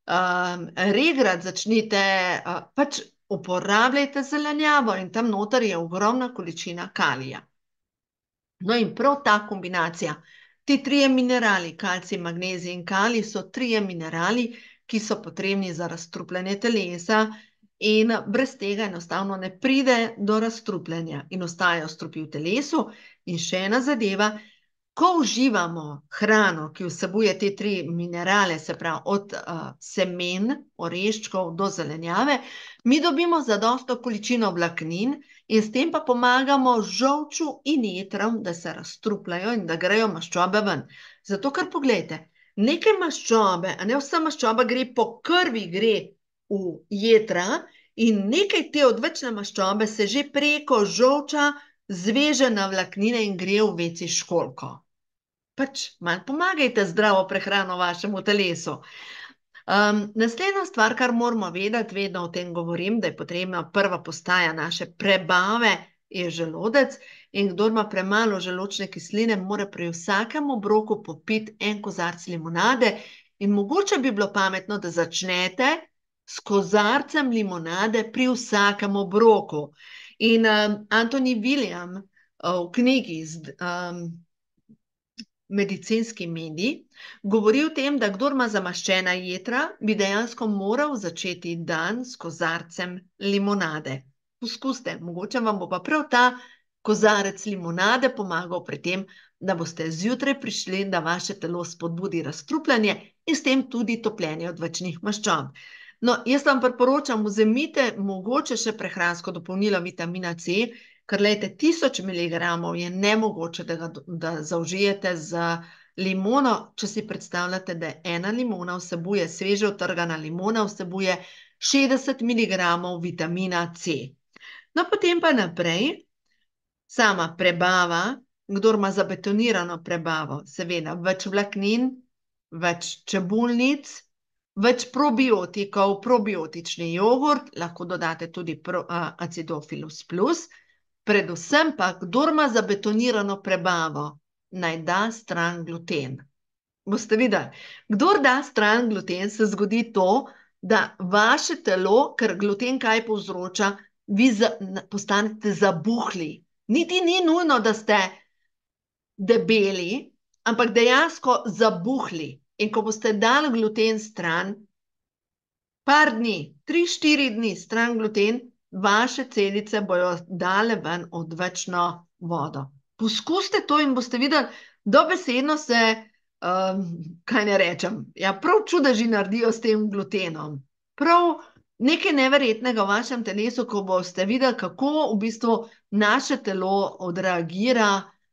S1: regrat, začnite, pač uporabljajte zelenjavo in tam noter je ogromna količina kalija. No in prav ta kombinacija, ti trije minerali, kalcij, magnezij in kalij, so trije minerali, ki so potrebni za razstrupljanje telesa in brez tega enostavno ne pride do razstrupljanja in ostajajo strupi v telesu. In še ena zadeva, ko uživamo hrano, ki vsebuje te tri minerale, se pravi od semen, oreščkov do zelenjave, mi dobimo zadosto količino vlaknin in s tem pa pomagamo žolču in jetram, da se razstrupljajo in da grejo maščobe ven. Zato, ker poglejte, nekaj maščobe, a ne vsa maščoba gre po krvi, gre v jetra in nekaj te odvečne maščobe se že preko žolča zveže na vlaknine in gre v veci školjko. Pač malo pomagajte zdravo prehrano vašemu telesu. Naslednja stvar, kar moramo vedeti, vedno o tem govorim, da je potrebna prva postaja naše prebave, je želodec in kdor ima premalo želodčne kisline, mora pri vsakem obroku popiti en kozarec limonade in mogoče bi bilo pametno, da začnete s kozarcem limonade pri vsakem obroku. In Anthony William v knjigi Medicinski medij govori o tem, da kdor ima zamaščena jetra, bi dejansko moral začeti dan s kozarcem limonade. Poskusite, mogoče vam bo pa prav ta kozarec limonade pomagal pri tem, da boste zjutraj prišli, da vaše telo spodbudi razstrupljanje in s tem tudi topljenje odvečnih maščob. No, jaz vam priporočam, vzemite mogoče še prehransko dopolnilo vitamina C, ker lejte, 1000 miligramov je nemogoče, da zaužijete z limono, če si predstavljate, da ena limona vsebuje, sveže utrgana limona vsebuje 60 miligramov vitamina C. No, potem pa naprej, sama prebava, kdor ima zabetonirano prebavo, seveda več vlaknin, več čebulnic, več probiotikov, probiotični jogurt, lahko dodate tudi acidofilus plus, predvsem pa, kdor ima zabetonirano prebavo, naj da stran gluten. Boste videli, kdor da stran gluten, se zgodi to, da vaše telo, ker gluten kaj povzroča, vi postanete zabuhli. Niti ni nujno, da ste debeli, ampak dejansko zabuhli. In ko boste dali gluten stran, par dni, 3-4 dni stran gluten, vaše celice bojo dale ven odvečno vodo. Poskusite to in boste videli, dobesedno se, kaj ne rečem, ja, prav čudeži naredijo s tem glutenom. Prav nekaj neverjetnega v vašem telesu, ko boste videli, kako v bistvu naše telo odreagira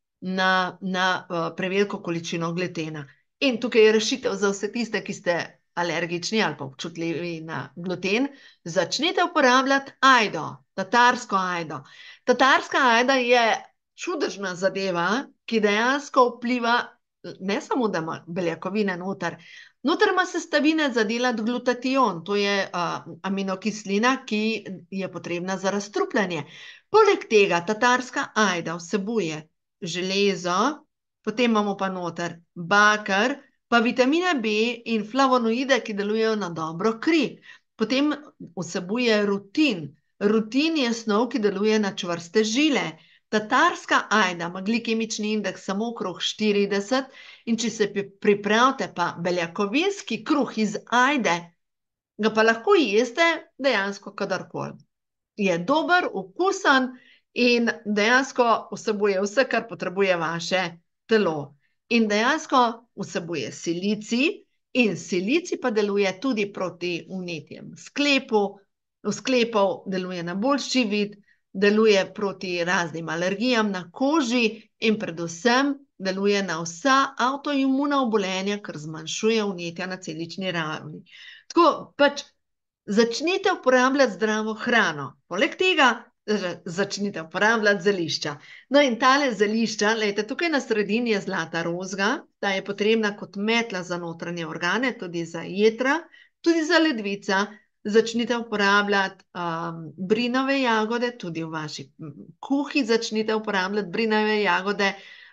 S1: na preveliko količino glutena. In tukaj je rešitev za vse tiste, ki ste alergični ali pa občutljivi na gluten, začnite uporabljati ajdo, tatarsko ajdo. Tatarska ajda je čudežna zadeva, ki dejansko vpliva, ne samo, da ima beljakovine noter ima sestavine za delati glutation, to je aminokislina, ki je potrebna za razstrupljanje. Poleg tega tatarska ajda vsebuje železo, potem imamo pa noter baker, pa vitamine B in flavonoide, ki delujejo na dobro kri. Potem vsebuje rutin. Rutin je snov, ki deluje na čvrste žile. Tatarska ajda ima glikemični indeks samo okrog 40 in če se pripravite pa beljakovinski kruh iz ajde, ga pa lahko jeste dejansko kadarkoli. Je dober, okusen in dejansko vsebuje vse, kar potrebuje vaše telo. In dejansko vsebuje silicij in silicij pa deluje tudi proti vnetjem sklepov, deluje na boljši vid, deluje proti raznim alergijam na koži in predvsem deluje na vsa avtoimuna obolenja, ker zmanjšuje vnetja na celični ravni. Tako pač začnite uporabljati zdravo hrano. Poleg tega začnite uporabljati zelišča. No in tale zelišča, lejte, tukaj na sredini je zlata rozga, ta je potrebna kot metla za notranje organe, tudi za jetra, tudi za ledvica. Začnite uporabljati brinove jagode, tudi v vaši kuhi začnite uporabljati brinove jagode,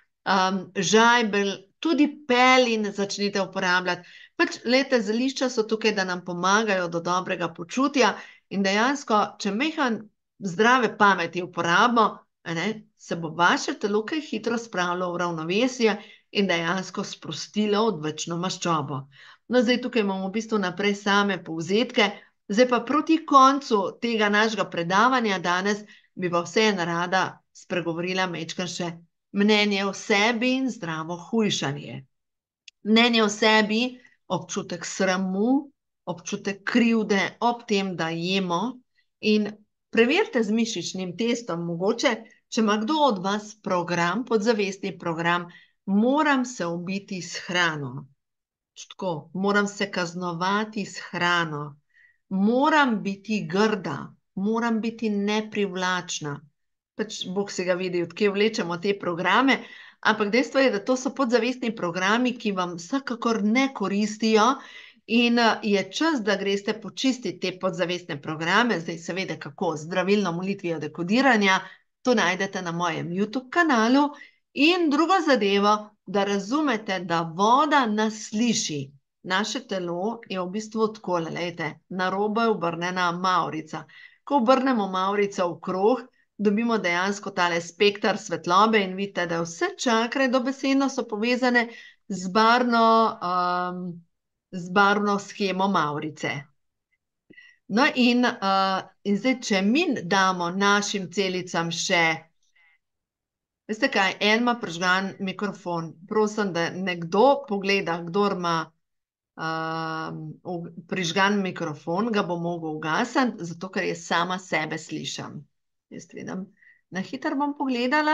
S1: žajbelj, tudi pelin začnite uporabljati. Pač, lejte, zelišča so tukaj, da nam pomagajo do dobrega počutja in dejansko, če mehan zdrave pameti uporabimo, se bo vaše telo kaj hitro spravilo v ravnovesje in dejansko sprostilo odvečno maščobo. No, zdaj tukaj imamo v bistvu naprej same povzetke. Zdaj pa proti koncu tega našega predavanja danes bi pa vseeno rada spregovorila majčkeno še mnenje o sebi in zdravo hujšanje. Mnenje o sebi, občutek sramu, občutek krivde ob tem, da jemo, in preverite z mišičnim testom, mogoče, če ima kdo od vas program, podzavestni program, moram se ubiti s hrano. Tako, moram se kaznovati s hrano. Moram biti grda, moram biti neprivlačna. Pač Bog se ga vidi, odkje vlečemo te programe, ampak dejstvo je, da to so podzavestni programi, ki vam vsekakor ne koristijo in je čas, da greste počistiti te podzavestne programe. Zdaj seveda kako, zdravilno molitvijo dekodiranja, to najdete na mojem YouTube kanalu. In drugo zadevo, da razumete, da voda nas sliši. Naše telo je v bistvu takole, lejte, narobe obrnjena mavrica. Ko obrnemo mavrico v krog, dobimo dejansko tale spektar svetlobe in vidite, da vse čakre dobesedno so povezane z barvno shemo mavrice. No in zdaj, če mi damo našim celicam še, veste kaj, en ima prižgan mikrofon. Prosim, da nekdo pogleda, kdor ima prižgan mikrofon, ga bo mogel ugasniti, zato ker je sama sebe slišam. Jaz vidim, na hitro bom pogledala,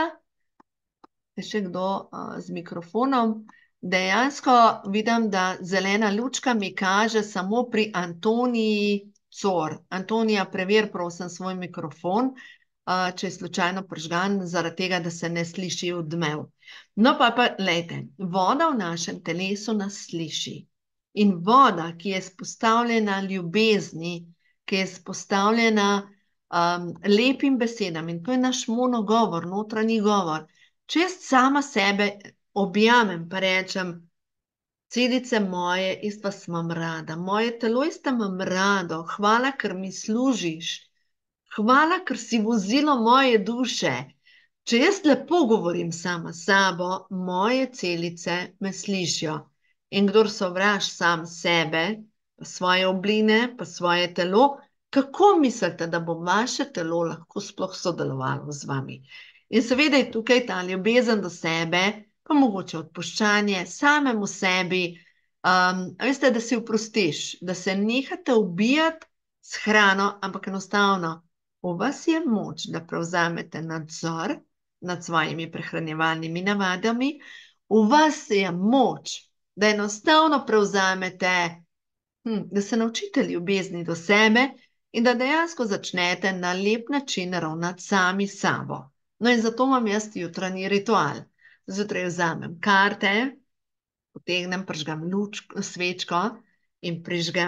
S1: je še kdo z mikrofonom. Dejansko vidim, da zelena lučka mi kaže samo pri Antoniji Cor. Antonija, preveri prosim svoj mikrofon, če je slučajno prižgan, zaradi tega, da se ne sliši odmev. No pa, lejte, voda v našem telesu nas sliši. In voda, ki je izpostavljena ljubezni, ki je izpostavljena lepim besedam, in to je naš monogovor, notranji govor. Če jaz sama sebe objamem, pa rečem, celice moje, jaz vas imam rada, moje telo jaz te imam rado, hvala, ker mi služiš, hvala, ker si vozilo moje duše. Če jaz lepo govorim sama s sabo, moje celice me slišijo. In kdor sovraž sam sebe, pa svoje obline, pa svoje telo, kako mislite, da bo vaše telo lahko sploh sodelovalo z vami? In seveda je tukaj ta ljubezen do sebe, pa mogoče odpuščanje samemu sebi. Veste, da si oprostiš, da se nehate ubijati s hrano, ampak enostavno, v vas je moč, da prevzamete nadzor nad svojimi prehranjevalnimi navadami, v vas je moč, da enostavno prevzamete, da se naučite ljubezni do sebe in da dejansko začnete na lep način ravnati sami s sabo. No in zato imam jaz jutranji ritual. Zjutraj vzamem karte, potegnem, prižgem svečko in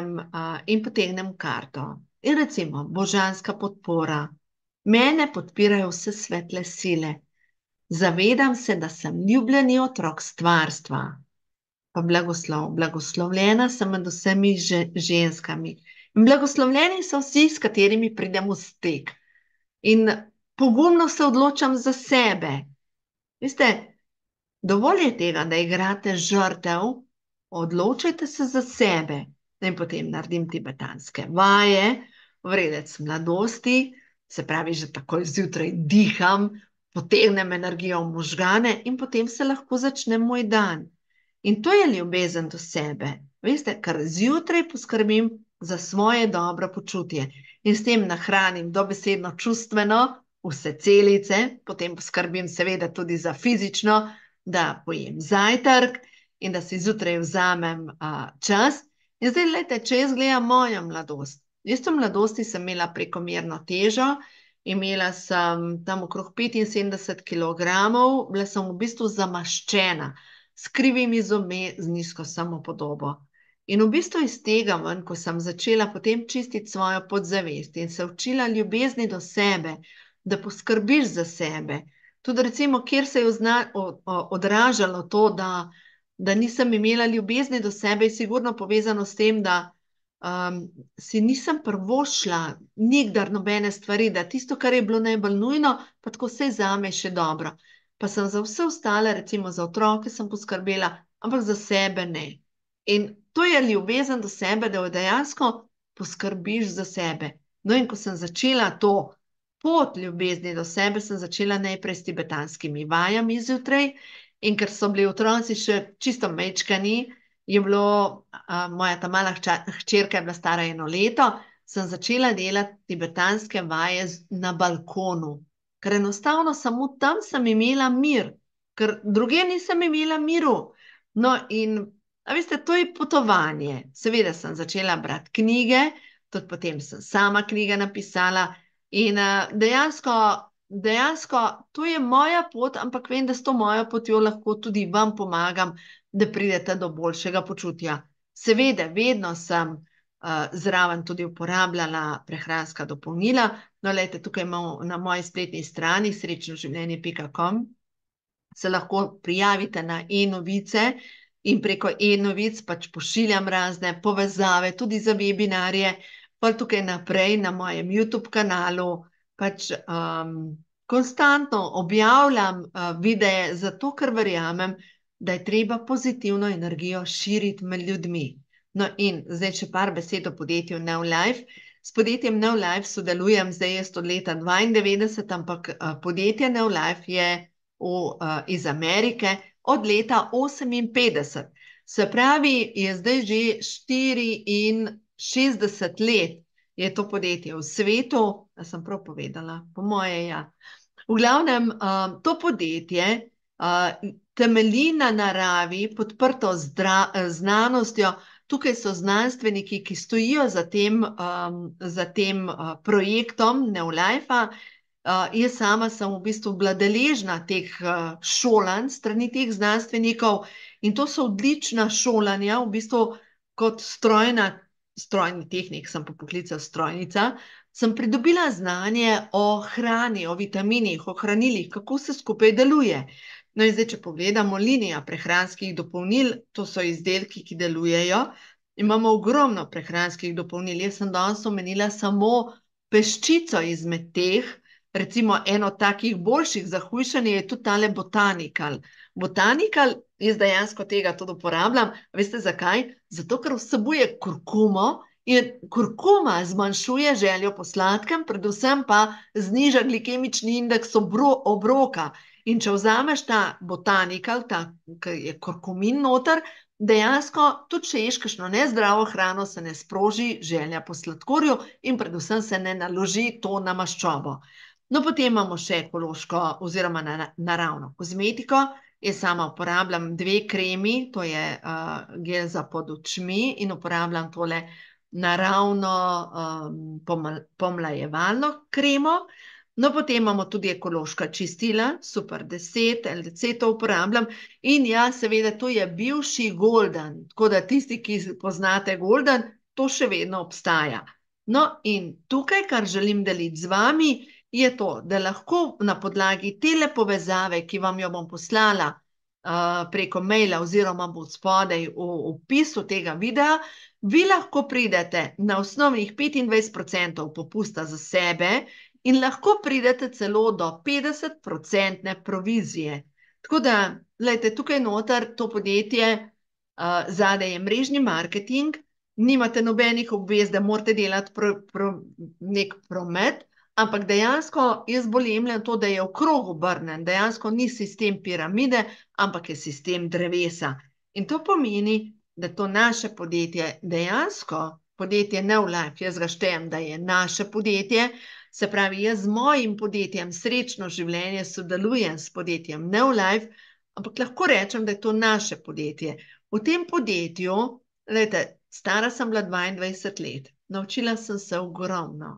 S1: potegnem karto. In recimo, božanska podpora. Mene podpirajo vse svetle sile. Zavedam se, da sem ljubljeni otrok stvarstva. Pa blagoslov. Blagoslovljena sem med vsemi ženskami. In blagoslovljeni so vsi, s katerimi pridem v stik. In pogumno se odločam za sebe. Veste, dovolj je tega, da igrate žrtev, odločajte se za sebe. In potem naredim tibetanske vaje, vredec mladosti, se pravi, že takoj zjutraj diham, potegnem energijo v možgane in potem se lahko začne moj dan. In to je ljubezen do sebe. Veste, ker zjutraj poskrbim za svoje dobro počutje in s tem nahranim dobesedno čustveno vse celice, potem poskrbim seveda tudi za fizično, da pojem zajtrk in da si zjutraj vzamem čas. In zdaj, gledajte, če jaz gledam mojo mladost. Jaz v mladosti sem imela prekomerno težo, imela sem tam okrog 75 kilogramov, bila sem v bistvu zamaščena, s krivimi zobmi, z nizko samopodobo. In v bistvu iz tega ven, ko sem začela potem čistiti svojo podzavest in se učila ljubezni do sebe, da poskrbiš za sebe, tudi recimo, kjer se je odražalo to, da nisem imela ljubezni do sebe, je sigurno povezano s tem, da si nisem prvošla nikdar nobene stvari, da tisto, kar je bilo najbolj nujno, pa tako vse zame še dobro. Pa sem za vse ostale, recimo za otroke sem poskrbela, ampak za sebe ne. In to je ljubezen do sebe, da dejansko poskrbiš za sebe. No, in ko sem začela to pot ljubezni do sebe, sem začela najprej s tibetanskimi vajami zjutraj, in ker so bili otroci še čisto mečkani, je bilo, moja ta mala hčerka je bila stara 1 leto, sem začela delati tibetanske vaje na balkonu, ker enostavno samo tam sem imela mir, ker drugje nisem imela miru. No, in a veste, to je potovanje. Seveda sem začela brati knjige, tudi potem sem sama knjige napisala in dejansko to je moja pot, ampak vem, da s to mojo potjo lahko tudi vam pomagam, da pridete do boljšega počutja. Seveda, vedno sem zraven tudi uporabljala prehranska dopolnila. No, lejte, tukaj imamo na moji spletni strani srečnoživljenje.com, se lahko prijavite na e-novice in preko e-novic pač pošiljam razne povezave, tudi za webinarje, pa tukaj naprej na mojem YouTube kanalu pač konstantno objavljam videe, zato ker verjamem, da je treba pozitivno energijo širiti med ljudmi. No, in zdaj še par besed o podjetju Now Life. S podjetjem Now Life sodelujem zdaj jaz od leta 92, ampak podjetje Now Life je iz Amerike od leta 58. Se pravi, je zdaj že 64 let je to podjetje v svetu, da sem prav povedala, po moje, ja. V glavnem, to podjetje temelji na naravi, podprto znanostjo. Tukaj so znanstveniki, ki stojijo za tem projektom Now Life-a. Jaz sama sem v bistvu bila deležna teh šolanj strani teh znanstvenikov in to so odlična šolanja, v bistvu kot strojni tehnik, sem po poklicu strojnica, sem pridobila znanje o hrani, o vitaminih, o hranilih, kako se skupaj deluje. No, in zdaj, če pogledamo linija prehranskih dopolnil, to so izdelki, ki delujejo, imamo ogromno prehranskih dopolnil. Jaz sem danes omenila samo peščico izmed teh, recimo eno takih boljših za hujšanje je tudi tale Botanical. Botanical, jaz dejansko tega tudi uporabljam. Veste zakaj? Zato, ker vsebuje kurkumo in kurkuma zmanjšuje željo po sladkem, predvsem pa zniža glikemični indeks obroka. In če vzameš ta Botanical, ki je kurkumin noter, dejansko tudi če ješ kakšno nezdravo hrano, se ne sproži želja po sladkorju in predvsem se ne naloži to na maščobo. No, potem imamo še ekološko oziroma naravno kozmetiko. Jaz sama uporabljam 2 kremi, to je gel za pod očmi in uporabljam tole naravno pomlajevalno kremo. No, potem imamo tudi ekološka čistila, Super 10, LDC to uporabljam in ja, seveda, to je bivši Golden, tako da tisti, ki poznate Golden, to še vedno obstaja. No, in tukaj, kar želim deliti z vami, je to, da lahko na podlagi tele povezave, ki vam jo bom poslala preko maila oziroma bo spodaj v opisu tega videa, vi lahko pridete na osnovnih 25% popusta za sebe in lahko pridete celo do 50% provizije. Tako da, gledajte, tukaj noter to podjetje, zadaj je mrežni marketing, nimate nobenih obvez, da morate delati nek promet, ampak dejansko jaz bolj jemljem to, da je v krog obrnen, dejansko ni sistem piramide, ampak je sistem drevesa. In to pomeni, da to naše podjetje, dejansko podjetje Now Life, jaz ga štejem, da je naše podjetje, Se pravi, jaz z mojim podjetjem Srečno življenje sodelujem s podjetjem Neolife, ampak lahko rečem, da je to naše podjetje. V tem podjetju, gledajte, stara sem bila 22 let, naučila sem se ogromno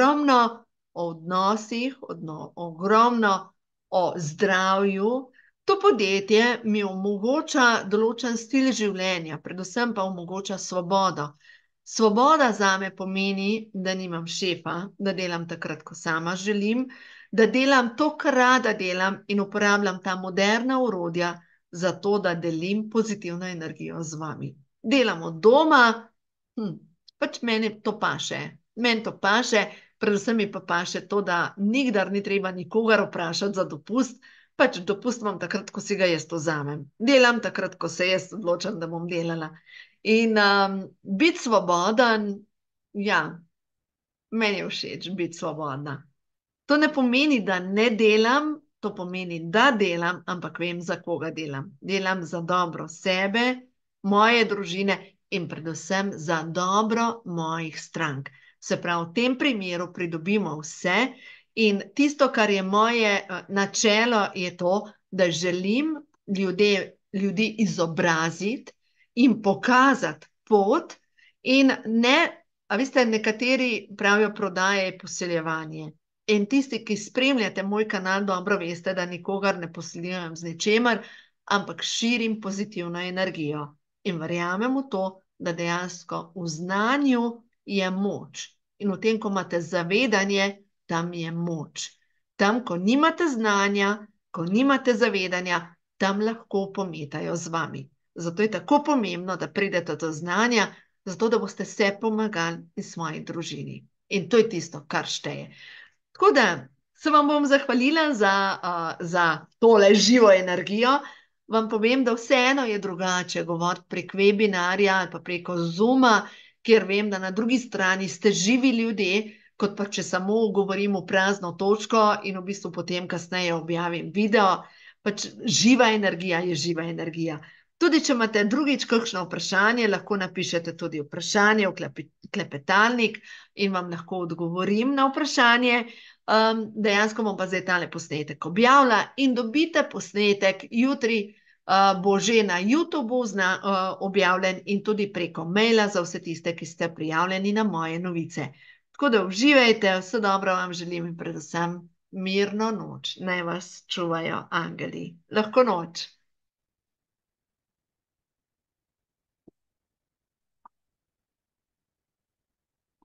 S1: o odnosih, ogromno o zdravju. To podjetje mi omogoča določen stil življenja, predvsem pa omogoča svobodo. Svoboda zame pomeni, da nimam šefa, da delam takrat, ko sama želim, da delam to, kar rada delam in uporabljam ta moderna orodja za to, da delim pozitivno energijo z vami. Delam od doma, pač meni to paše. Meni to paše, predvsem mi pa paše to, da nikdar ni treba nikogar vprašati za dopust, pač dopust imam takrat, ko si ga jaz vzamem. Delam takrat, ko se jaz odločam, da bom delala. In biti svoboden, ja, meni je všeč biti svobodna. To ne pomeni, da ne delam, to pomeni, da delam, ampak vem, za koga delam. Delam za dobro sebe, moje družine in predvsem za dobro mojih strank. Se pravi, v tem primeru pridobimo vse in tisto, kar je moje načelo, je to, da želim ljudi izobraziti in pokazati pot in ne, a veste, nekateri pravijo, prodaja je posiljevanje. In tisti, ki spremljate moj kanal, dobro veste, da nikogar ne posiljujem z ničemer, ampak širim pozitivno energijo. In verjamem v to, da dejansko v znanju je moč. In v tem, ko imate zavedanje, tam je moč. Tam, ko nimate znanja, ko nimate zavedanja, tam lahko pometajo z vami. Zato je tako pomembno, da pridete do znanja, zato da boste se pomagali in svoji družini. In to je tisto, kar šteje. Tako da se vam bom zahvalila za tole živo energijo. Vam povem, da vseeno je drugače govoriti prek webinarja ali pa preko Zooma, kjer vem, da na drugi strani ste živi ljudje, kot pa če samo govorim v prazno točko in v bistvu potem kasneje objavim video. Pač živa energija je živa energija. Tudi če imate drugič kakšno vprašanje, lahko napišete tudi vprašanje v klepetalnik in vam lahko odgovorim na vprašanje. Dejansko bom pa zdaj tale posnetek objavila in dobite posnetek jutri, bo že na YouTubeu objavljen in tudi preko maila za vse tiste, ki ste prijavljeni na moje novice. Tako da uživajte, vse dobro vam želim in predvsem mirno noč. Naj vas čuvajo angeli. Lahko noč.